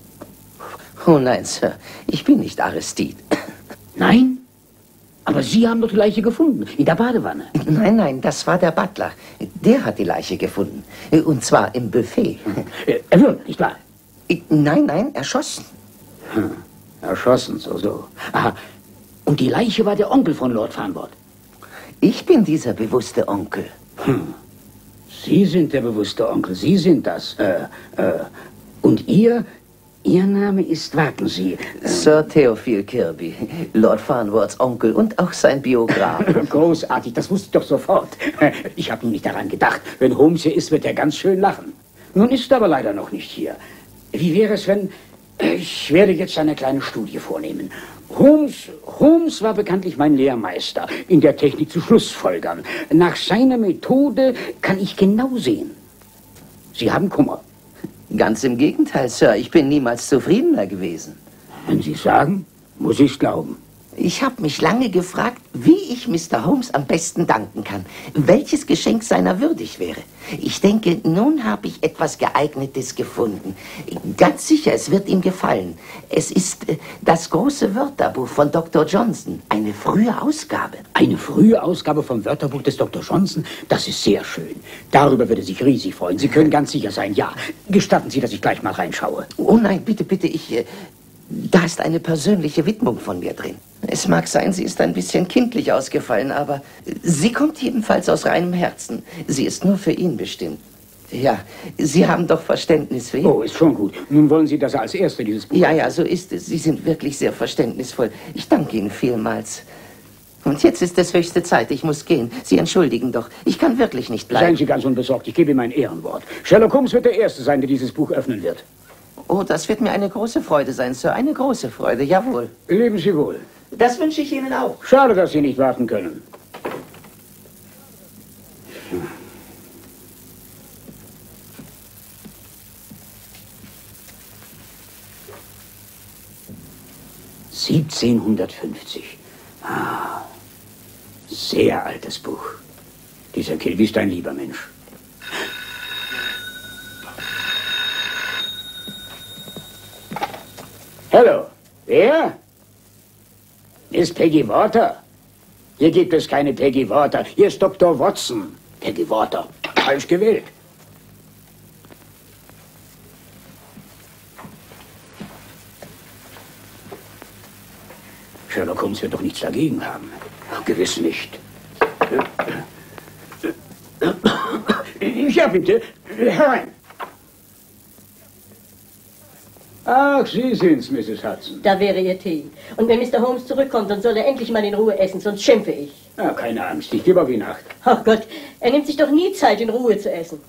Oh nein, Sir, ich bin nicht Aristide. Nein? Aber Sie haben doch die Leiche gefunden, in der Badewanne. Nein, nein, das war der Butler. Der hat die Leiche gefunden. Und zwar im Buffet. Erwürgt, nicht wahr? Nein, nein, erschossen. Erschossen, so. Aha. Und die Leiche war der Onkel von Lord Farnworth. Ich bin dieser bewusste Onkel. Sie sind der bewusste Onkel, Sie sind das. Und Ihr Name ist, warten Sie. Sir Theophile Kirby, Lord Farnworths Onkel und auch sein Biograf. Großartig, das wusste ich doch sofort. Ich habe nun nicht daran gedacht. Wenn Holmes hier ist, wird er ganz schön lachen. Nun ist er aber leider noch nicht hier. Wie wäre es, wenn... Ich werde jetzt eine kleine Studie vornehmen. Holmes war bekanntlich mein Lehrmeister, in der Technik zu Schlussfolgern. Nach seiner Methode kann ich genau sehen. Sie haben Kummer. Ganz im Gegenteil, Sir. Ich bin niemals zufriedener gewesen. Wenn Sie sagen, muss ich es glauben. Ich habe mich lange gefragt, wie ich Mr. Holmes am besten danken kann. Welches Geschenk seiner würdig wäre. Ich denke, nun habe ich etwas Geeignetes gefunden. Ganz sicher, es wird ihm gefallen. Es ist das große Wörterbuch von Dr. Johnson. Eine frühe Ausgabe. Eine frühe Ausgabe vom Wörterbuch des Dr. Johnson? Das ist sehr schön. Darüber würde er sich riesig freuen. Sie können ganz sicher sein, ja. Gestatten Sie, dass ich gleich mal reinschaue. Oh nein, bitte, bitte, da ist eine persönliche Widmung von mir drin. Es mag sein, sie ist ein bisschen kindlich ausgefallen, aber sie kommt jedenfalls aus reinem Herzen. Sie ist nur für ihn bestimmt. Ja, Sie haben doch Verständnis für ihn. Oh, ist schon gut. Nun wollen Sie, dass er als Erster dieses Buch... Ja, so ist es. Sie sind wirklich sehr verständnisvoll. Ich danke Ihnen vielmals. Und jetzt ist es höchste Zeit. Ich muss gehen. Sie entschuldigen doch. Ich kann wirklich nicht bleiben. Seien Sie ganz unbesorgt. Ich gebe ihm ein Ehrenwort. Sherlock Holmes wird der Erste sein, der dieses Buch öffnen wird. Oh, das wird mir eine große Freude sein, Sir. Eine große Freude, jawohl. Leben Sie wohl. Das wünsche ich Ihnen auch. Schade, dass Sie nicht warten können. »1750. Ah, sehr altes Buch. Dieser Kilby ist ein lieber Mensch. Hallo, wer? Ist Peggy Walter? Hier gibt es keine Peggy Walter. Hier ist Dr. Watson. Peggy Walter. Falsch gewählt. Sherlock Holmes wird doch nichts dagegen haben. Gewiss nicht. Ja, bitte. Herein. Ach, Sie sind's, Mrs. Hudson. Da wäre Ihr Tee. Und wenn Mr. Holmes zurückkommt, dann soll er endlich mal in Ruhe essen, sonst schimpfe ich. Ja, keine Angst, ich gebe auf ihn Acht. Ach Gott, er nimmt sich doch nie Zeit, in Ruhe zu essen.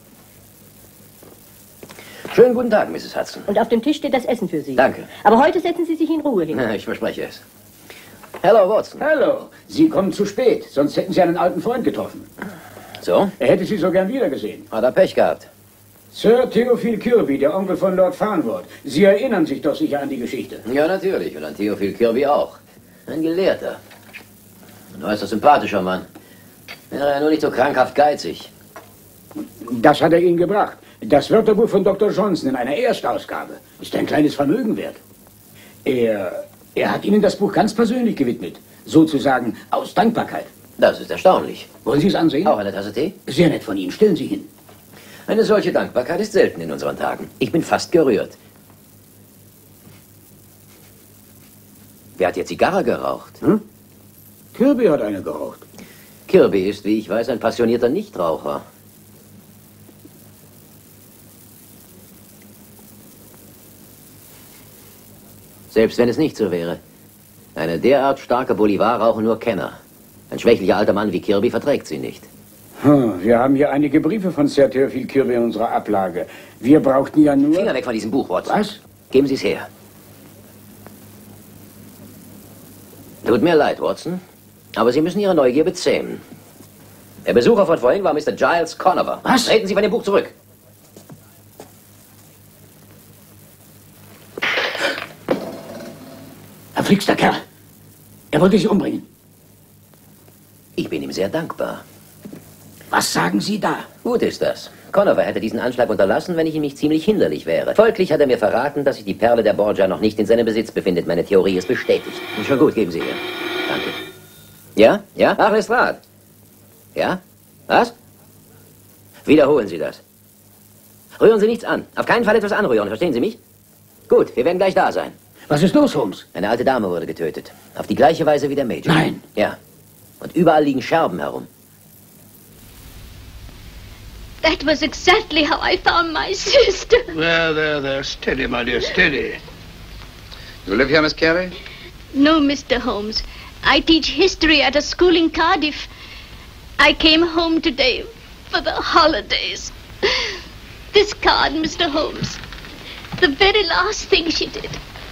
Schönen guten Tag, Mrs. Hudson. Und auf dem Tisch steht das Essen für Sie. Danke. Aber heute setzen Sie sich in Ruhe hin. Ich verspreche es. Hallo, Watson. Hallo. Sie kommen zu spät, sonst hätten Sie einen alten Freund getroffen. So? Er hätte Sie so gern wiedergesehen. Hat er Pech gehabt? Sir Theophil Kirby, der Onkel von Lord Farnworth. Sie erinnern sich doch sicher an die Geschichte. Ja, natürlich. Und an Theophil Kirby auch. Ein Gelehrter. Ein äußerst sympathischer Mann. Wäre er nur nicht so krankhaft geizig. Das hat er Ihnen gebracht. Das Wörterbuch von Dr. Johnson in einer Erstausgabe. Ist ein kleines Vermögen wert. Er hat Ihnen das Buch ganz persönlich gewidmet. Sozusagen aus Dankbarkeit. Das ist erstaunlich. Wollen Sie es ansehen? Auch eine Tasse Tee? Sehr nett von Ihnen. Stellen Sie hin. Eine solche Dankbarkeit ist selten in unseren Tagen. Ich bin fast gerührt. Wer hat jetzt Zigarre geraucht? Hm? Kirby hat eine geraucht. Kirby ist, wie ich weiß, ein passionierter Nichtraucher. Selbst wenn es nicht so wäre. Eine derart starke Bolivar rauchen nur Kenner. Ein schwächlicher alter Mann wie Kirby verträgt sie nicht. Wir haben hier einige Briefe von Sir Theophil Kirby in unserer Ablage. Wir brauchten ja nur... Finger weg von diesem Buch, Watson. Was? Geben Sie es her. Tut mir leid, Watson, aber Sie müssen Ihre Neugier bezähmen. Der Besucher von vorhin war Mr. Giles Conover. Was? Treten Sie von dem Buch zurück. Verflixter Kerl. Er wollte Sie umbringen. Ich bin ihm sehr dankbar. Was sagen Sie da? Gut ist das. Conover hätte diesen Anschlag unterlassen, wenn ich ihm nicht ziemlich hinderlich wäre. Folglich hat er mir verraten, dass sich die Perle der Borgia noch nicht in seinem Besitz befindet. Meine Theorie ist bestätigt. Schon gut, geben Sie her. Danke. Ja? Ja? Ach, Lestrade. Ja? Was? Wiederholen Sie das. Rühren Sie nichts an. Auf keinen Fall etwas anrühren, verstehen Sie mich? Gut, wir werden gleich da sein. Was ist los, Holmes? Eine alte Dame wurde getötet. Auf die gleiche Weise wie der Major. Nein. Ja. Und überall liegen Scherben herum. That was exactly how I found my sister. There. Steady, my dear, steady. You live here, Miss Carey? No, Mr. Holmes. I teach history at a school in Cardiff. I came home today for the holidays. This card, Mr. Holmes. The very last thing she did.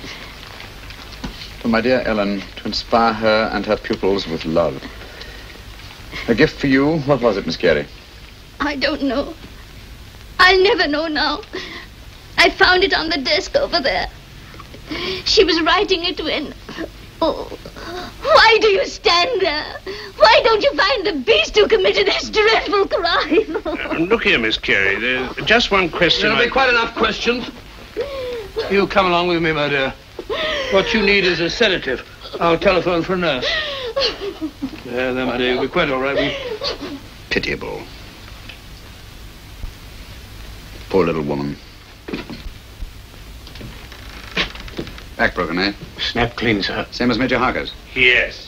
To my dear Ellen, to inspire her and her pupils with love. A gift for you. What was it, Miss Carey? I don't know. I'll never know now. I found it on the desk over there. She was writing it when... Oh, why do you stand there? Why don't you find the beast who committed this dreadful crime? Look here, Miss Carey. There's just one question. There'll be quite enough questions. You come along with me, my dear. What you need is a sedative. I'll telephone for a nurse. There, my dear. You'll be quite all right. Pitiable. Poor little woman. Back broken, eh? Snap clean, sir. Same as Major Harker's? Yes.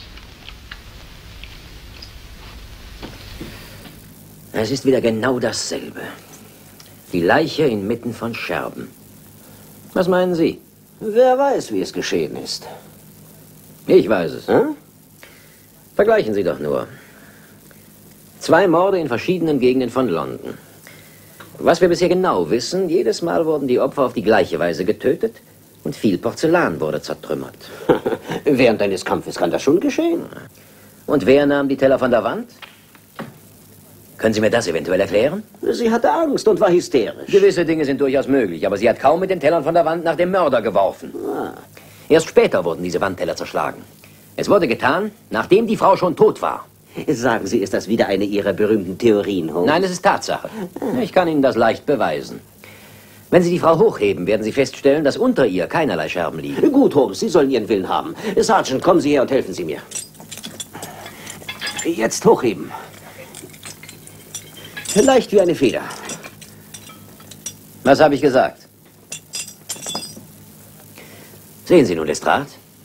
Es ist wieder genau dasselbe. Die Leiche inmitten von Scherben. Was meinen Sie? Wer weiß, wie es geschehen ist. Ich weiß es. Hm? Vergleichen Sie doch nur. 2 Morde in verschiedenen Gegenden von London. Was wir bisher genau wissen, jedes Mal wurden die Opfer auf die gleiche Weise getötet und viel Porzellan wurde zertrümmert. Während eines Kampfes kann das schon geschehen. Und wer nahm die Teller von der Wand? Können Sie mir das eventuell erklären? Sie hatte Angst und war hysterisch. Gewisse Dinge sind durchaus möglich, aber sie hat kaum mit den Tellern von der Wand nach dem Mörder geworfen. Erst später wurden diese Wandteller zerschlagen. Es wurde getan, nachdem die Frau schon tot war. Sagen Sie, ist das wieder eine Ihrer berühmten Theorien, Holmes? Nein, es ist Tatsache. Ich kann Ihnen das leicht beweisen. Wenn Sie die Frau hochheben, werden Sie feststellen, dass unter ihr keinerlei Scherben liegen. Gut, Holmes, Sie sollen Ihren Willen haben. Sergeant, kommen Sie her und helfen Sie mir. Jetzt hochheben. Leicht wie eine Feder. Was habe ich gesagt? Sehen Sie nun, Lestrade?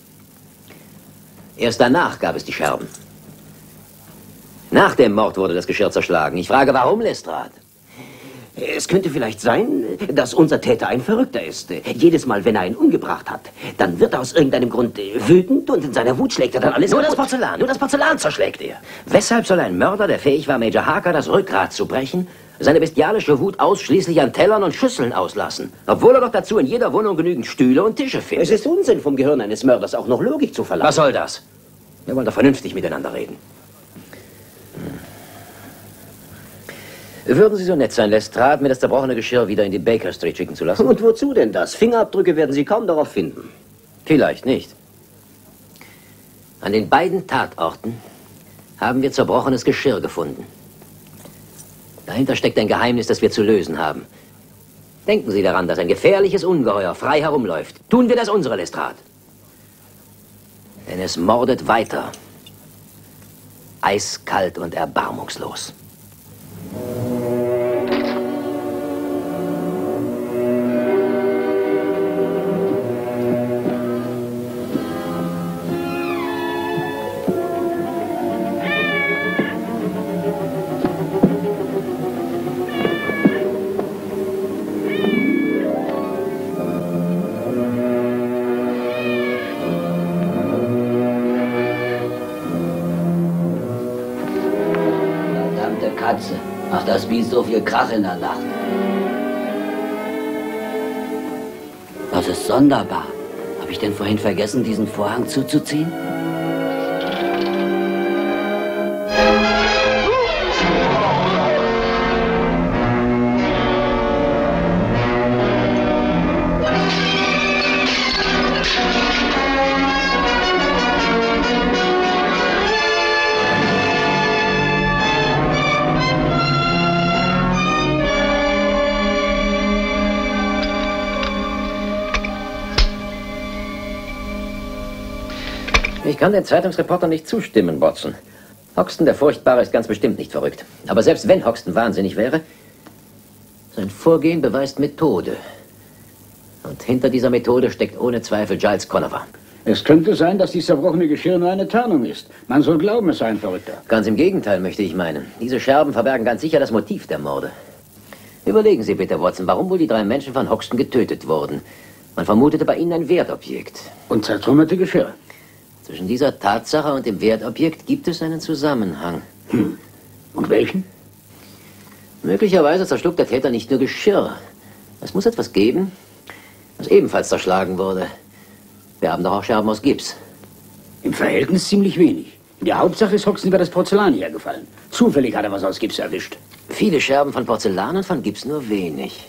Erst danach gab es die Scherben. Nach dem Mord wurde das Geschirr zerschlagen. Ich frage, warum, Lestrade? Es könnte vielleicht sein, dass unser Täter ein Verrückter ist. Jedes Mal, wenn er einen umgebracht hat, dann wird er aus irgendeinem Grund wütend und in seiner Wut schlägt er dann alles Nur kaputt. nur das Porzellan zerschlägt er. Weshalb soll ein Mörder, der fähig war, Major Harker das Rückgrat zu brechen, seine bestialische Wut ausschließlich an Tellern und Schüsseln auslassen, obwohl er doch dazu in jeder Wohnung genügend Stühle und Tische findet? Es ist Unsinn, vom Gehirn eines Mörders auch noch Logik zu verlangen. Was soll das? Wir wollen doch vernünftig miteinander reden. Würden Sie so nett sein, Lestrade, mir das zerbrochene Geschirr wieder in die Baker Street schicken zu lassen? Und wozu denn das? Fingerabdrücke werden Sie kaum darauf finden. Vielleicht nicht. An den beiden Tatorten haben wir zerbrochenes Geschirr gefunden. Dahinter steckt ein Geheimnis, das wir zu lösen haben. Denken Sie daran, dass ein gefährliches Ungeheuer frei herumläuft. Tun wir das unsere, Lestrade. Denn es mordet weiter. Eiskalt und erbarmungslos. Katze. Macht das Biest so viel Krach in der Nacht. Das ist sonderbar. Habe ich denn vorhin vergessen, diesen Vorhang zuzuziehen? Ich kann den Zeitungsreportern nicht zustimmen, Watson. Hoxton, der Furchtbare, ist ganz bestimmt nicht verrückt. Aber selbst wenn Hoxton wahnsinnig wäre, sein Vorgehen beweist Methode. Und hinter dieser Methode steckt ohne Zweifel Giles Conover. Es könnte sein, dass dies zerbrochene Geschirr nur eine Tarnung ist. Man soll glauben, es sei ein Verrückter. Ganz im Gegenteil, möchte ich meinen. Diese Scherben verbergen ganz sicher das Motiv der Morde. Überlegen Sie bitte, Watson, warum wohl die 3 Menschen von Hoxton getötet wurden. Man vermutete bei ihnen ein Wertobjekt. Und zertrümmerte Geschirr. Zwischen dieser Tatsache und dem Wertobjekt gibt es einen Zusammenhang. Und welchen? Möglicherweise zerschlug der Täter nicht nur Geschirr. Es muss etwas geben, das ebenfalls zerschlagen wurde. Wir haben doch auch Scherben aus Gips. Im Verhältnis ziemlich wenig. In der Hauptsache ist Hoxton über das Porzellan hergefallen. Zufällig hat er was aus Gips erwischt. Viele Scherben von Porzellan und von Gips nur wenig.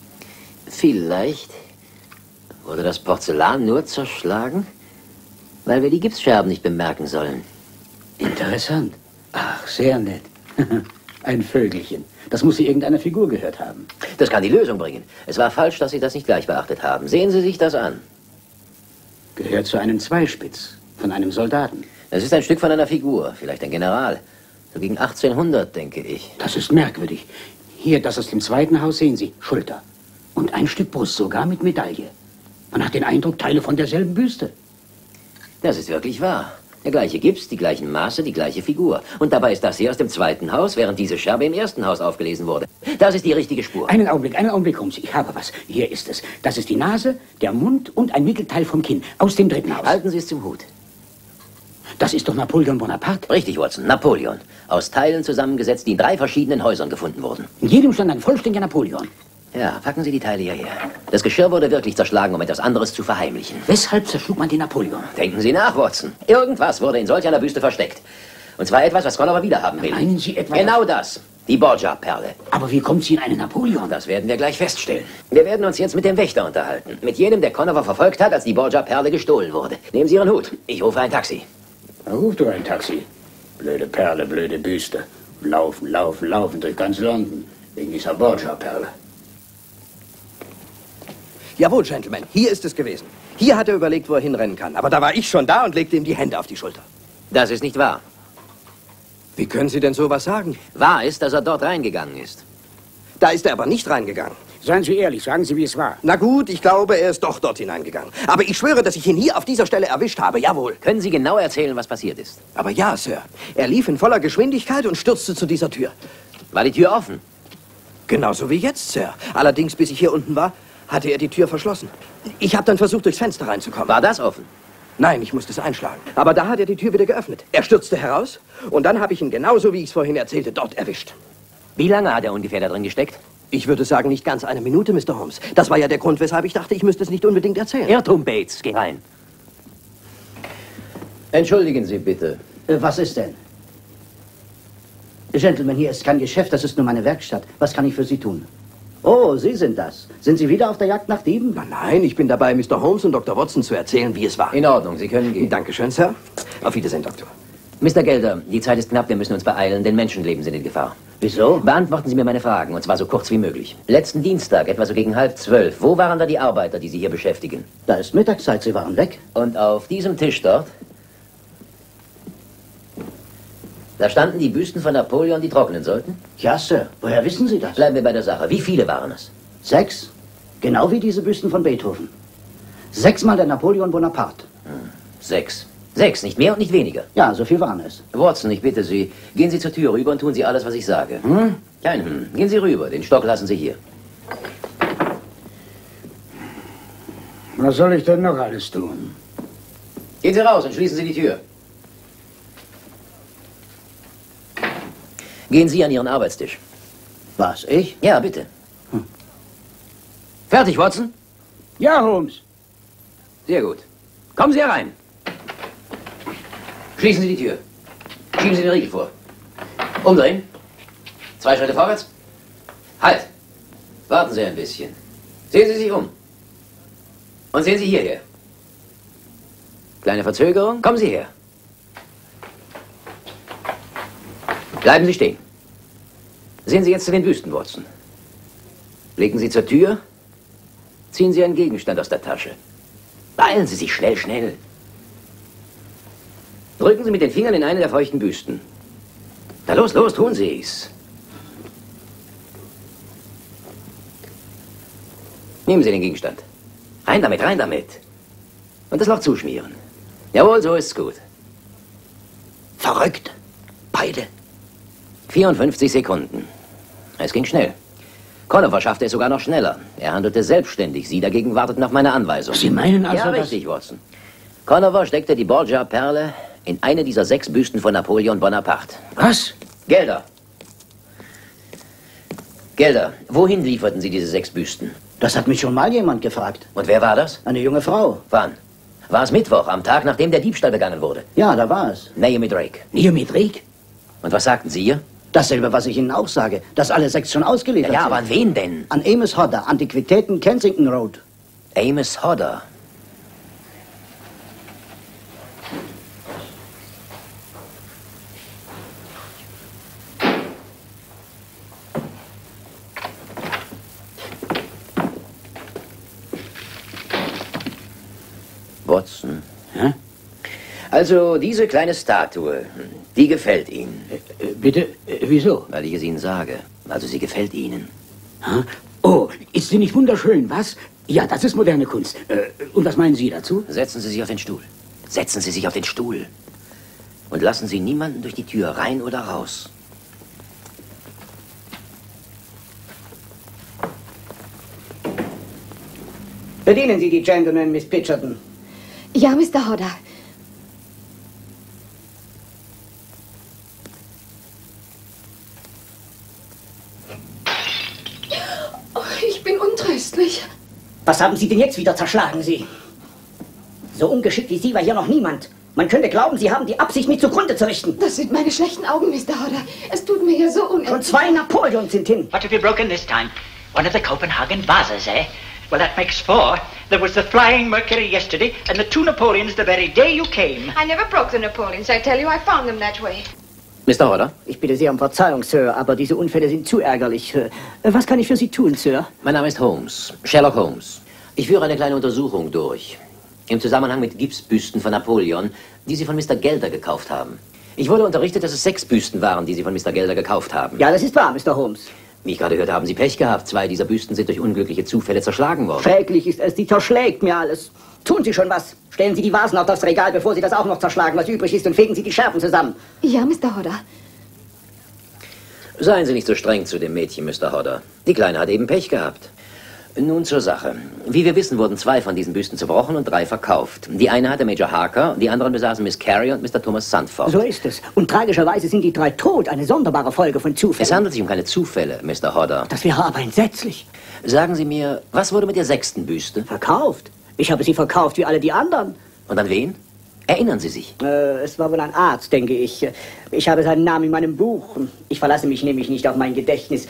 Vielleicht wurde das Porzellan nur zerschlagen, weil wir die Gipsscherben nicht bemerken sollen. Interessant. Ach, sehr nett. Ein Vögelchen. Das muss Sie irgendeiner Figur gehört haben. Das kann die Lösung bringen. Es war falsch, dass Sie das nicht gleich beachtet haben. Sehen Sie sich das an. Gehört zu einem Zweispitz. Von einem Soldaten. Es ist ein Stück von einer Figur. Vielleicht ein General. So gegen 1800, denke ich. Das ist merkwürdig. Hier, das aus dem zweiten Haus, sehen Sie. Schulter. Und ein Stück Brust, sogar mit Medaille. Man hat den Eindruck, Teile von derselben Büste. Das ist wirklich wahr. Der gleiche Gips, die gleichen Maße, die gleiche Figur. Und dabei ist das hier aus dem zweiten Haus, während diese Scherbe im ersten Haus aufgelesen wurde. Das ist die richtige Spur. Einen Augenblick, Holmes. Ich habe was. Hier ist es. Das ist die Nase, der Mund und ein Mittelteil vom Kinn. Aus dem dritten Haus. Halten Sie es zum Hut. Das ist doch Napoleon Bonaparte. Richtig, Watson. Napoleon. Aus Teilen zusammengesetzt, die in 3 verschiedenen Häusern gefunden wurden. In jedem stand ein vollständiger Napoleon. Ja, packen Sie die Teile hierher. Das Geschirr wurde wirklich zerschlagen, um etwas anderes zu verheimlichen. Weshalb zerschlug man den Napoleon? Denken Sie nach, Watson. Irgendwas wurde in solch einer Büste versteckt. Und zwar etwas, was Conover wiederhaben will. Meinen Sie etwa... Genau das. Die Borgia-Perle. Aber wie kommt sie in einen Napoleon? Das werden wir gleich feststellen. Wir werden uns jetzt mit dem Wächter unterhalten. Mit jenem, der Conover verfolgt hat, als die Borgia-Perle gestohlen wurde. Nehmen Sie Ihren Hut. Ich rufe ein Taxi. Ruf du ein Taxi. Blöde Perle, blöde Büste. Laufen durch ganz London. Wegen dieser Borgia-Perle. Jawohl, Gentleman, hier ist es gewesen. Hier hat er überlegt, wo er hinrennen kann. Aber da war ich schon da und legte ihm die Hände auf die Schulter. Das ist nicht wahr. Wie können Sie denn sowas sagen? Wahr ist, dass er dort reingegangen ist. Da ist er aber nicht reingegangen. Seien Sie ehrlich, sagen Sie, wie es war. Na gut, ich glaube, er ist doch dort hineingegangen. Aber ich schwöre, dass ich ihn hier auf dieser Stelle erwischt habe, jawohl. Können Sie genau erzählen, was passiert ist? Aber ja, Sir. Er lief in voller Geschwindigkeit und stürzte zu dieser Tür. War die Tür offen? Genauso wie jetzt, Sir. Allerdings, bis ich hier unten war, hatte er die Tür verschlossen. Ich habe dann versucht, durchs Fenster reinzukommen. War das offen? Nein, ich musste es einschlagen. Aber da hat er die Tür wieder geöffnet. Er stürzte heraus und dann habe ich ihn genauso, wie ich es vorhin erzählte, dort erwischt. Wie lange hat er ungefähr da drin gesteckt? Ich würde sagen, nicht ganz eine Minute, Mr. Holmes. Das war ja der Grund, weshalb ich dachte, ich müsste es nicht unbedingt erzählen. Irrtum, Bates. Geh rein. Entschuldigen Sie bitte. Was ist denn? Gentlemen, hier ist kein Geschäft, das ist nur meine Werkstatt. Was kann ich für Sie tun? Oh, Sie sind das. Sind Sie wieder auf der Jagd nach Dieben? Nein, ich bin dabei, Mr. Holmes und Dr. Watson zu erzählen, wie es war. In Ordnung, Sie können gehen. Dankeschön, Sir. Auf Wiedersehen, Doktor. Mr. Gelder, die Zeit ist knapp, wir müssen uns beeilen, denn Menschenleben sind in Gefahr. Wieso? Beantworten Sie mir meine Fragen, und zwar so kurz wie möglich. Letzten Dienstag, etwa so gegen 11:30, wo waren da die Arbeiter, die Sie hier beschäftigen? Da ist Mittagszeit, Sie waren weg. Und auf diesem Tisch dort? Da standen die Büsten von Napoleon, die trocknen sollten? Ja, Sir. Woher wissen Sie das? Bleiben wir bei der Sache. Wie viele waren es? 6. Genau wie diese Büsten von Beethoven. 6-mal der Napoleon Bonaparte. 6. 6, nicht mehr und nicht weniger. Ja, so viel waren es. Watson, ich bitte Sie, gehen Sie zur Tür rüber und tun Sie alles, was ich sage. Kein Gehen Sie rüber, den Stock lassen Sie hier. Was soll ich denn noch alles tun? Gehen Sie raus und schließen Sie die Tür. Gehen Sie an Ihren Arbeitstisch. Was, ich? Ja, bitte. Fertig, Watson? Ja, Holmes. Sehr gut. Kommen Sie herein. Schließen Sie die Tür. Schieben Sie den Riegel vor. Umdrehen. 2 Schritte vorwärts. Halt. Warten Sie ein bisschen. Sehen Sie sich um. Und sehen Sie hierher. Kleine Verzögerung. Kommen Sie her. Bleiben Sie stehen. Sehen Sie jetzt zu den Büsten, Watson. Blicken Sie zur Tür. Ziehen Sie einen Gegenstand aus der Tasche. Beeilen Sie sich, schnell, schnell. Drücken Sie mit den Fingern in eine der feuchten Büsten. Na los, los, tun Sie's. Nehmen Sie den Gegenstand. Rein damit, rein damit. Und das Loch zuschmieren. Jawohl, so ist's gut. Verrückt. Beide. 54 Sekunden. Es ging schnell. Conover schaffte es sogar noch schneller. Er handelte selbstständig. Sie dagegen warteten auf meine Anweisung. Sie meinen also, ja, richtig, Watson. Conover steckte die Borgia-Perle in eine dieser 6 Büsten von Napoleon Bonaparte. Was? Gelder. Gelder. Wohin lieferten Sie diese 6 Büsten? Das hat mich schon mal jemand gefragt. Und wer war das? Eine junge Frau. Wann? War es Mittwoch, am Tag, nachdem der Diebstahl begangen wurde? Ja, da war es. Naomi Drake. Naomi Drake? Und was sagten Sie ihr? Dasselbe, was ich Ihnen auch sage, dass alle 6 schon ausgeliefert sind. Ja, aber an wen denn? An Amos Hodder, Antiquitäten, Kensington Road. Amos Hodder. Watson. Hä? Also, diese kleine Statue, die gefällt Ihnen. Bitte, wieso? Weil ich es Ihnen sage. Also, sie gefällt Ihnen. Ha? Oh, ist sie nicht wunderschön, was? Ja, das ist moderne Kunst. Und was meinen Sie dazu? Setzen Sie sich auf den Stuhl. Setzen Sie sich auf den Stuhl. Und lassen Sie niemanden durch die Tür rein oder raus. Bedienen Sie die Gentlemen, Miss Pitcherton. Ja, Mr. Hodder. Oh, ich bin untröstlich. Was haben Sie denn jetzt wieder zerschlagen, Sie? So ungeschickt wie Sie war hier noch niemand. Man könnte glauben, Sie haben die Absicht, mich zugrunde zu richten. Das sind meine schlechten Augen, Mr. Hodder. Es tut mir ja so unendlich. Schon 2 Napoleons sind hin. What have you broken this time? One of the Copenhagen vases, eh? Well, that makes 4. There was the Flying Mercury yesterday, and the 2 Napoleons the very day you came. I never broke the Napoleons, I tell you. I found them that way. Mr. Hodder? Ich bitte Sie um Verzeihung, Sir, aber diese Unfälle sind zu ärgerlich. Was kann ich für Sie tun, Sir? Mein Name ist Holmes, Sherlock Holmes. Ich führe eine kleine Untersuchung durch. Im Zusammenhang mit Gipsbüsten von Napoleon, die Sie von Mr. Gelder gekauft haben. Ich wurde unterrichtet, dass es 6 Büsten waren, die Sie von Mr. Gelder gekauft haben. Ja, das ist wahr, Mr. Holmes. Wie ich gerade hörte, haben Sie Pech gehabt. 2 dieser Büsten sind durch unglückliche Zufälle zerschlagen worden. Schrecklich ist es, die zerschlägt mir alles. Tun Sie schon was. Stellen Sie die Vasen auf das Regal, bevor Sie das auch noch zerschlagen, was übrig ist, und fegen Sie die Scherben zusammen. Ja, Mr. Hodder. Seien Sie nicht so streng zu dem Mädchen, Mr. Hodder. Die Kleine hat eben Pech gehabt. Nun zur Sache. Wie wir wissen, wurden 2 von diesen Büsten zerbrochen und 3 verkauft. Die eine hatte Major Harker, die anderen besaßen Miss Carey und Mr. Thomas Sandford. So ist es. Und tragischerweise sind die 3 tot. Eine sonderbare Folge von Zufällen. Es handelt sich um keine Zufälle, Mr. Hodder. Das wäre aber entsetzlich. Sagen Sie mir, was wurde mit der 6. Büste? Verkauft? Ich habe sie verkauft wie alle die anderen. Und an wen? Erinnern Sie sich? Es war wohl ein Arzt, denke ich. Ich habe seinen Namen in meinem Buch. Ich verlasse mich nämlich nicht auf mein Gedächtnis.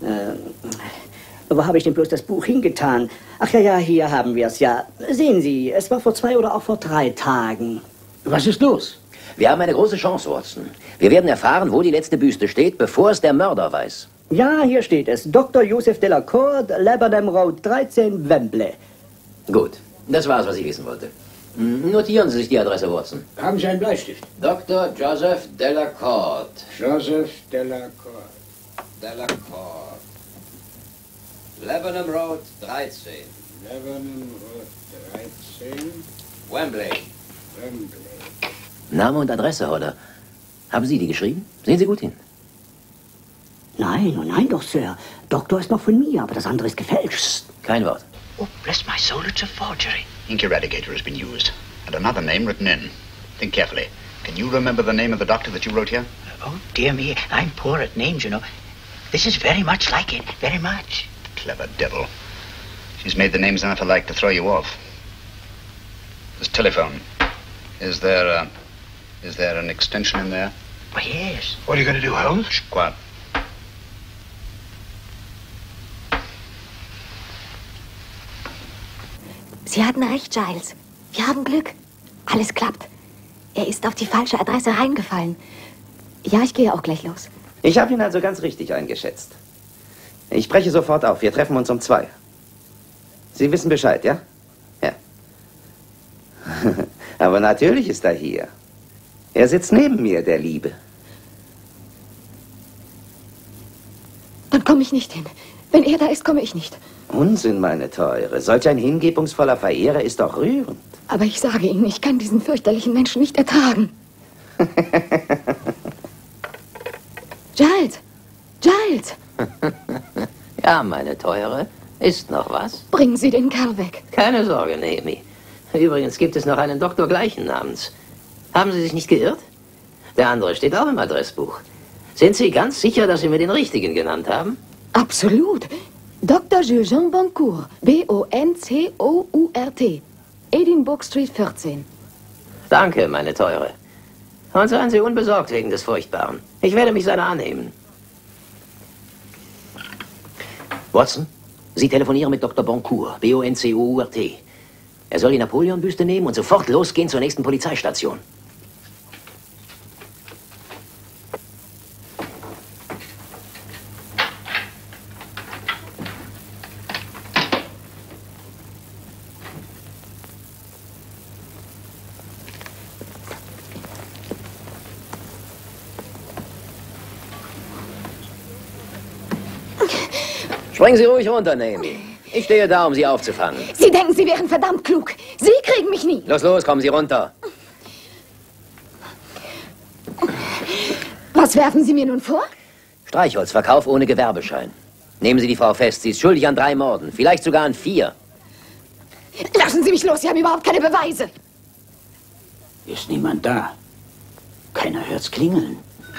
Wo habe ich denn bloß das Buch hingetan? Ach ja, hier haben wir es ja. Sehen Sie, es war vor 2 oder auch vor 3 Tagen. Was ist los? Wir haben eine große Chance, Watson. Wir werden erfahren, wo die letzte Büste steht, bevor es der Mörder weiß. Ja, hier steht es. Dr. Joseph Delacour, Lebanon Road 13, Wembley. Gut, das war es, was ich wissen wollte. Notieren Sie sich die Adresse, Watson. Haben Sie einen Bleistift? Dr. Joseph Delacour. Joseph Delacour. Delacour. Lebanon Road 13. Lebanon Road 13. Wembley. Wembley. Name und Adresse, Hodder. Haben Sie die geschrieben? Sehen Sie gut hin. Nein, oh nein doch, Sir. Doktor ist noch von mir, aber das andere ist gefälscht. Psst, kein Wort. Oh, bless my soul, it's a forgery. Ink eradicator has been used, and another name written in. Think carefully. Can you remember the name of the doctor that you wrote here? Oh, dear me, I'm poor at names, you know. This is very much like it, very much. Clever devil. She's made the names enough alike to throw you off. This telephone. Is there an extension in there? Why, yes. What are you going to do, Holmes? Shh, quiet. Sie hatten recht, Giles. Wir haben Glück. Alles klappt. Er ist auf die falsche Adresse reingefallen. Ja, ich gehe auch gleich los. Ich habe ihn also ganz richtig eingeschätzt. Ich breche sofort auf. Wir treffen uns um 2. Sie wissen Bescheid, ja? Ja. Aber natürlich ist er hier. Er sitzt neben mir, der Liebe. Dann komme ich nicht hin. Wenn er da ist, komme ich nicht. Unsinn, meine Teure. Solch ein hingebungsvoller Verehrer ist doch rührend. Aber ich sage Ihnen, ich kann diesen fürchterlichen Menschen nicht ertragen. Giles! Giles! Ja, meine Teure. Ist noch was? Bringen Sie den Kerl weg. Keine Sorge, Naomi. Übrigens gibt es noch einen Doktor gleichen Namens. Haben Sie sich nicht geirrt? Der andere steht auch im Adressbuch. Sind Sie ganz sicher, dass Sie mir den richtigen genannt haben? Absolut. Dr. Jules Jean Boncourt. B-O-N-C-O-U-R-T. Edinburgh Street 14. Danke, meine Teure. Und seien Sie unbesorgt wegen des Furchtbaren. Ich werde mich seiner annehmen. Watson, Sie telefonieren mit Dr. Boncourt. B-O-N-C-O-U-R-T. Er soll die Napoleon-Büste nehmen und sofort losgehen zur nächsten Polizeistation. Springen Sie ruhig runter, Naomi. Ich stehe da, um Sie aufzufangen. Sie denken, Sie wären verdammt klug. Sie kriegen mich nie. Los, los, kommen Sie runter. Was werfen Sie mir nun vor? Streichholzverkauf ohne Gewerbeschein. Nehmen Sie die Frau fest. Sie ist schuldig an 3 Morden. Vielleicht sogar an 4. Lassen Sie mich los. Sie haben überhaupt keine Beweise. Ist niemand da? Keiner hört's klingeln.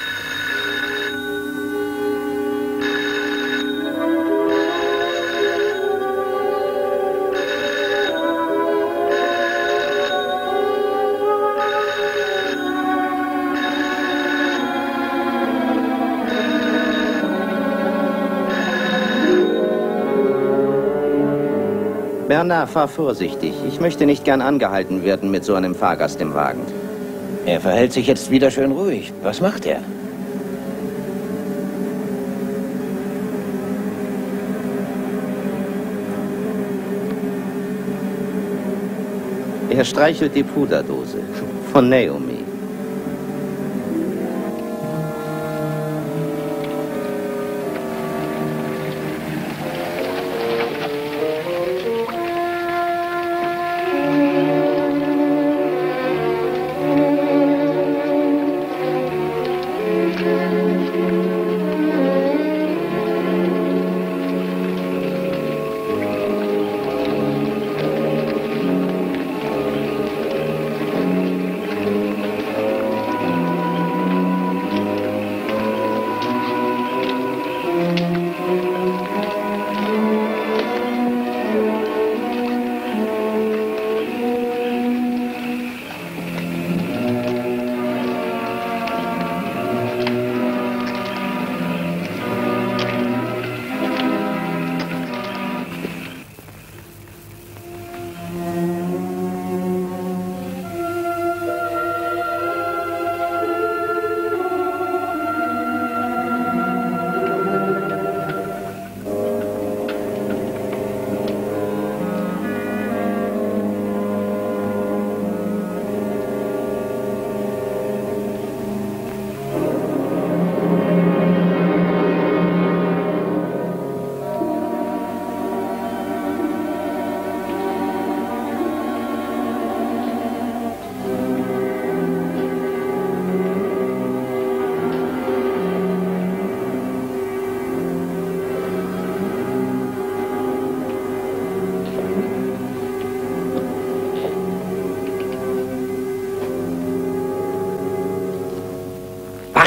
Bernard, fahr vorsichtig. Ich möchte nicht gern angehalten werden mit so einem Fahrgast im Wagen. Er verhält sich jetzt wieder schön ruhig. Was macht er? Er streichelt die Puderdose von Naomi.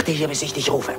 warte hier, bis ich dich rufe.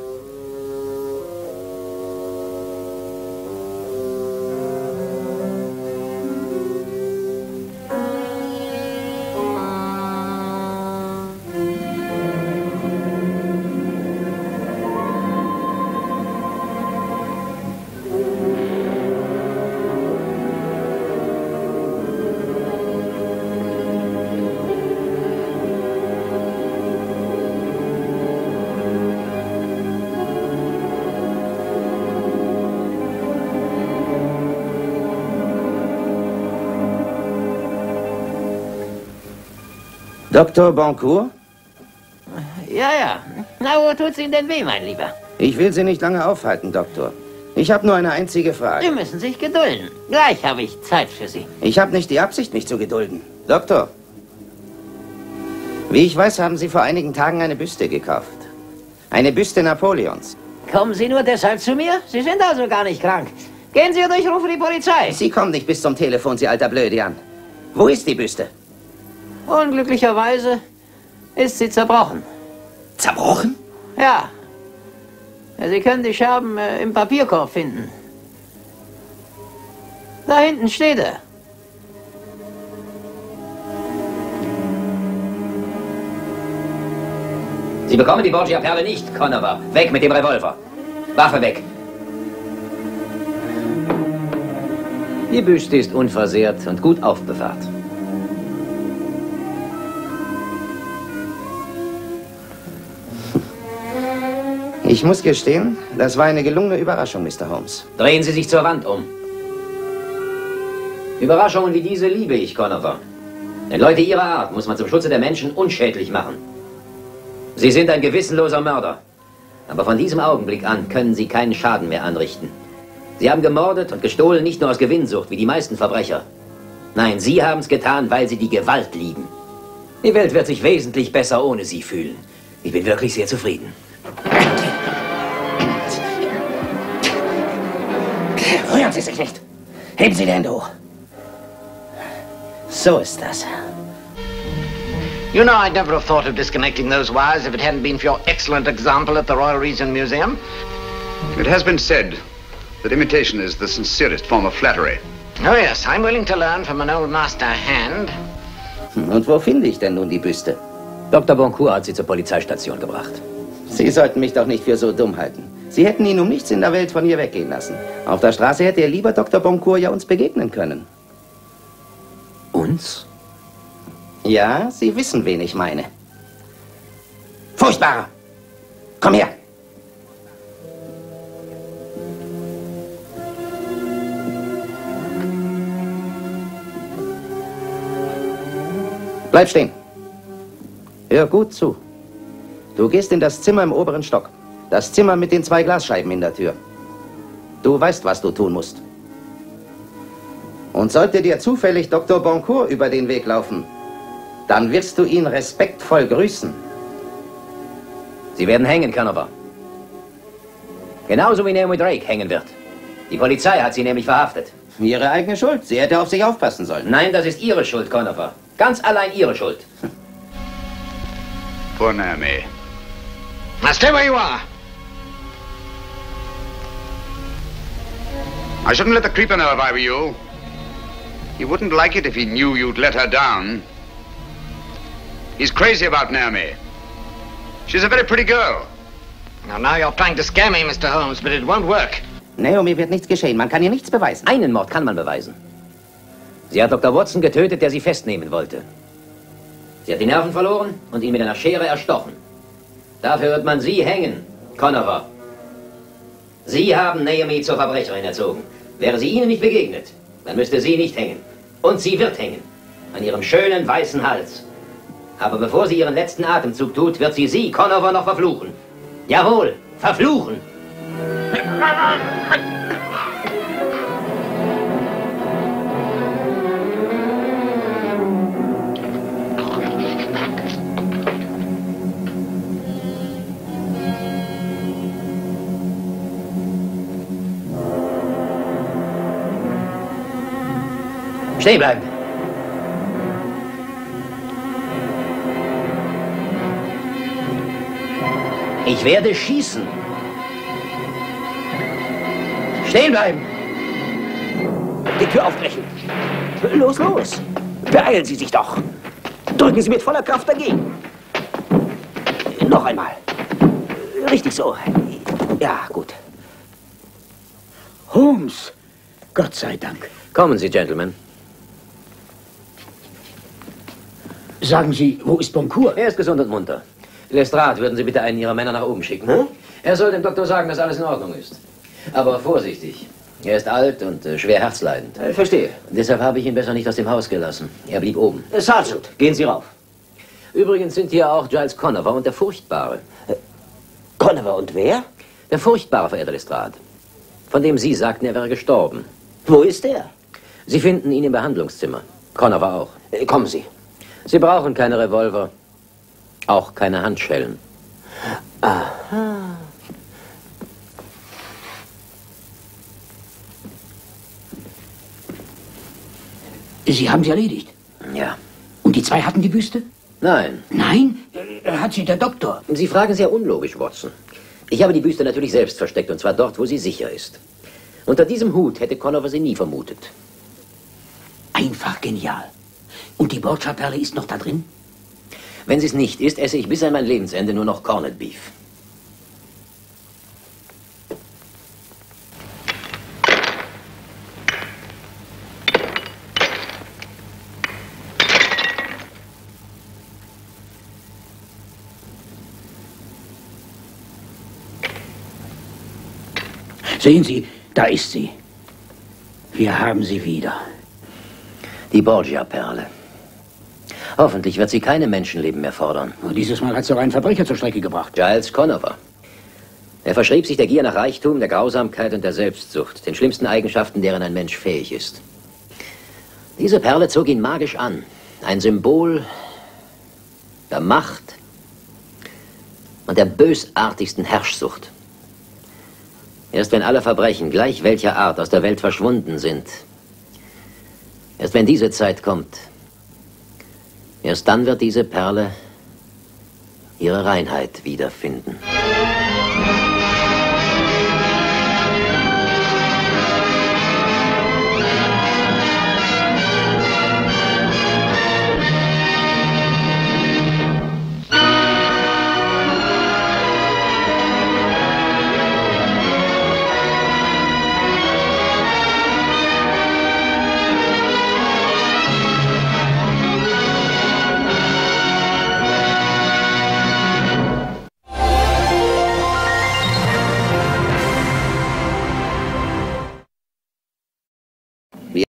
Dr. Boncourt? Ja. Na, wo tut's Ihnen denn weh, mein Lieber? Ich will Sie nicht lange aufhalten, Doktor. Ich habe nur eine einzige Frage. Sie müssen sich gedulden. Gleich habe ich Zeit für Sie. Ich habe nicht die Absicht, mich zu gedulden. Doktor, wie ich weiß, haben Sie vor einigen Tagen eine Büste gekauft. Eine Büste Napoleons. Kommen Sie nur deshalb zu mir? Sie sind also gar nicht krank. Gehen Sie oder ich rufe die Polizei. Sie kommen nicht bis zum Telefon, Sie alter Blödian. Wo ist die Büste? Unglücklicherweise ist sie zerbrochen. Zerbrochen? Ja. Sie können die Scherben im Papierkorb finden. Da hinten steht er. Sie bekommen die Borgia-Perle nicht, Conover. Weg mit dem Revolver. Waffe weg. Die Büste ist unversehrt und gut aufbewahrt. Ich muss gestehen, das war eine gelungene Überraschung, Mr. Holmes. Drehen Sie sich zur Wand um. Überraschungen wie diese liebe ich, Conover. Denn Leute Ihrer Art muss man zum Schutze der Menschen unschädlich machen. Sie sind ein gewissenloser Mörder. Aber von diesem Augenblick an können Sie keinen Schaden mehr anrichten. Sie haben gemordet und gestohlen nicht nur aus Gewinnsucht, wie die meisten Verbrecher. Nein, Sie haben es getan, weil Sie die Gewalt lieben. Die Welt wird sich wesentlich besser ohne Sie fühlen. Ich bin wirklich sehr zufrieden. Rühren Sie sich nicht. Heben Sie die Hände hoch. So ist das. You know, I'd never have thought of disconnecting those wires if it hadn't been for your excellent example at the Royal Reason Museum. It has been said that imitation is the sincerest form of flattery. Oh yes, I'm willing to learn from an old master hand. Und wo finde ich denn nun die Büste? Dr. Boncourt hat sie zur Polizeistation gebracht. Sie sollten mich doch nicht für so dumm halten. Sie hätten ihn um nichts in der Welt von hier weggehen lassen. Auf der Straße hätte Ihr lieber Dr. Boncourt ja uns begegnen können. Uns? Ja, Sie wissen, wen ich meine. Furchtbarer! Komm her! Bleib stehen. Hör gut zu. Du gehst in das Zimmer im oberen Stock. Das Zimmer mit den 2 Glasscheiben in der Tür. Du weißt, was du tun musst. Und sollte dir zufällig Dr. Boncourt über den Weg laufen, dann wirst du ihn respektvoll grüßen. Sie werden hängen, Conover. Genauso wie Naomi Drake hängen wird. Die Polizei hat sie nämlich verhaftet. Ihre eigene Schuld. Sie hätte auf sich aufpassen sollen. Nein, das ist Ihre Schuld, Conover. Ganz allein Ihre Schuld. Poor Naomi. Now stay where you are. I shouldn't let the creeper know if I were you. He wouldn't like it if he knew you'd let her down. He's crazy about Naomi. She's a very pretty girl. Now you're trying to scare me, Mr. Holmes, but it won't work. Naomi wird nichts geschehen. Man kann ihr nichts beweisen. Einen Mord kann man beweisen. Sie hat Dr. Watson getötet, der sie festnehmen wollte. Sie hat die Nerven verloren und ihn mit einer Schere erstochen. Dafür wird man Sie hängen, Conover. Sie haben Naomi zur Verbrecherin erzogen. Wäre sie Ihnen nicht begegnet, dann müsste sie nicht hängen. Und sie wird hängen. An ihrem schönen weißen Hals. Aber bevor sie ihren letzten Atemzug tut, wird sie, Conover, noch verfluchen. Jawohl, verfluchen. Stehen bleiben. Ich werde schießen. Stehen bleiben. Die Tür aufbrechen. Los, los. Beeilen Sie sich doch. Drücken Sie mit voller Kraft dagegen. Noch einmal. Richtig so. Ja, gut. Holmes, Gott sei Dank. Kommen Sie, Gentlemen. Sagen Sie, wo ist Boncourt? Er ist gesund und munter. Lestrade, würden Sie bitte einen Ihrer Männer nach oben schicken? Hm? Er soll dem Doktor sagen, dass alles in Ordnung ist. Aber vorsichtig. Er ist alt und schwer herzleidend. Verstehe. Deshalb habe ich ihn besser nicht aus dem Haus gelassen. Er blieb oben. Sergeant, gehen Sie rauf. Übrigens sind hier auch Giles Conover und der Furchtbare. Conover und wer? Der Furchtbare, verehrter Lestrade. Von dem Sie sagten, er wäre gestorben. Wo ist er? Sie finden ihn im Behandlungszimmer. Conover auch. Kommen Sie. Sie brauchen keine Revolver. Auch keine Handschellen. Aha. Sie haben sie erledigt? Ja. Und die zwei hatten die Büste? Nein. Nein? Hat sie der Doktor? Sie fragen sehr unlogisch, Watson. Ich habe die Büste natürlich selbst versteckt, und zwar dort, wo sie sicher ist. Unter diesem Hut hätte Conover sie nie vermutet. Einfach genial. Und die Borgia-Perle ist noch da drin? Wenn sie es nicht ist, esse ich bis an mein Lebensende nur noch Corned Beef. Sehen Sie, da ist sie. Wir haben sie wieder. Die Borgia-Perle. Hoffentlich wird sie keine Menschenleben mehr fordern. Und dieses Mal hat sie auch einen Verbrecher zur Strecke gebracht. Giles Conover. Er verschrieb sich der Gier nach Reichtum, der Grausamkeit und der Selbstsucht, den schlimmsten Eigenschaften, deren ein Mensch fähig ist. Diese Perle zog ihn magisch an. Ein Symbol der Macht und der bösartigsten Herrschsucht. Erst wenn alle Verbrechen, gleich welcher Art, aus der Welt verschwunden sind, erst wenn diese Zeit kommt, erst dann wird diese Perle ihre Reinheit wiederfinden.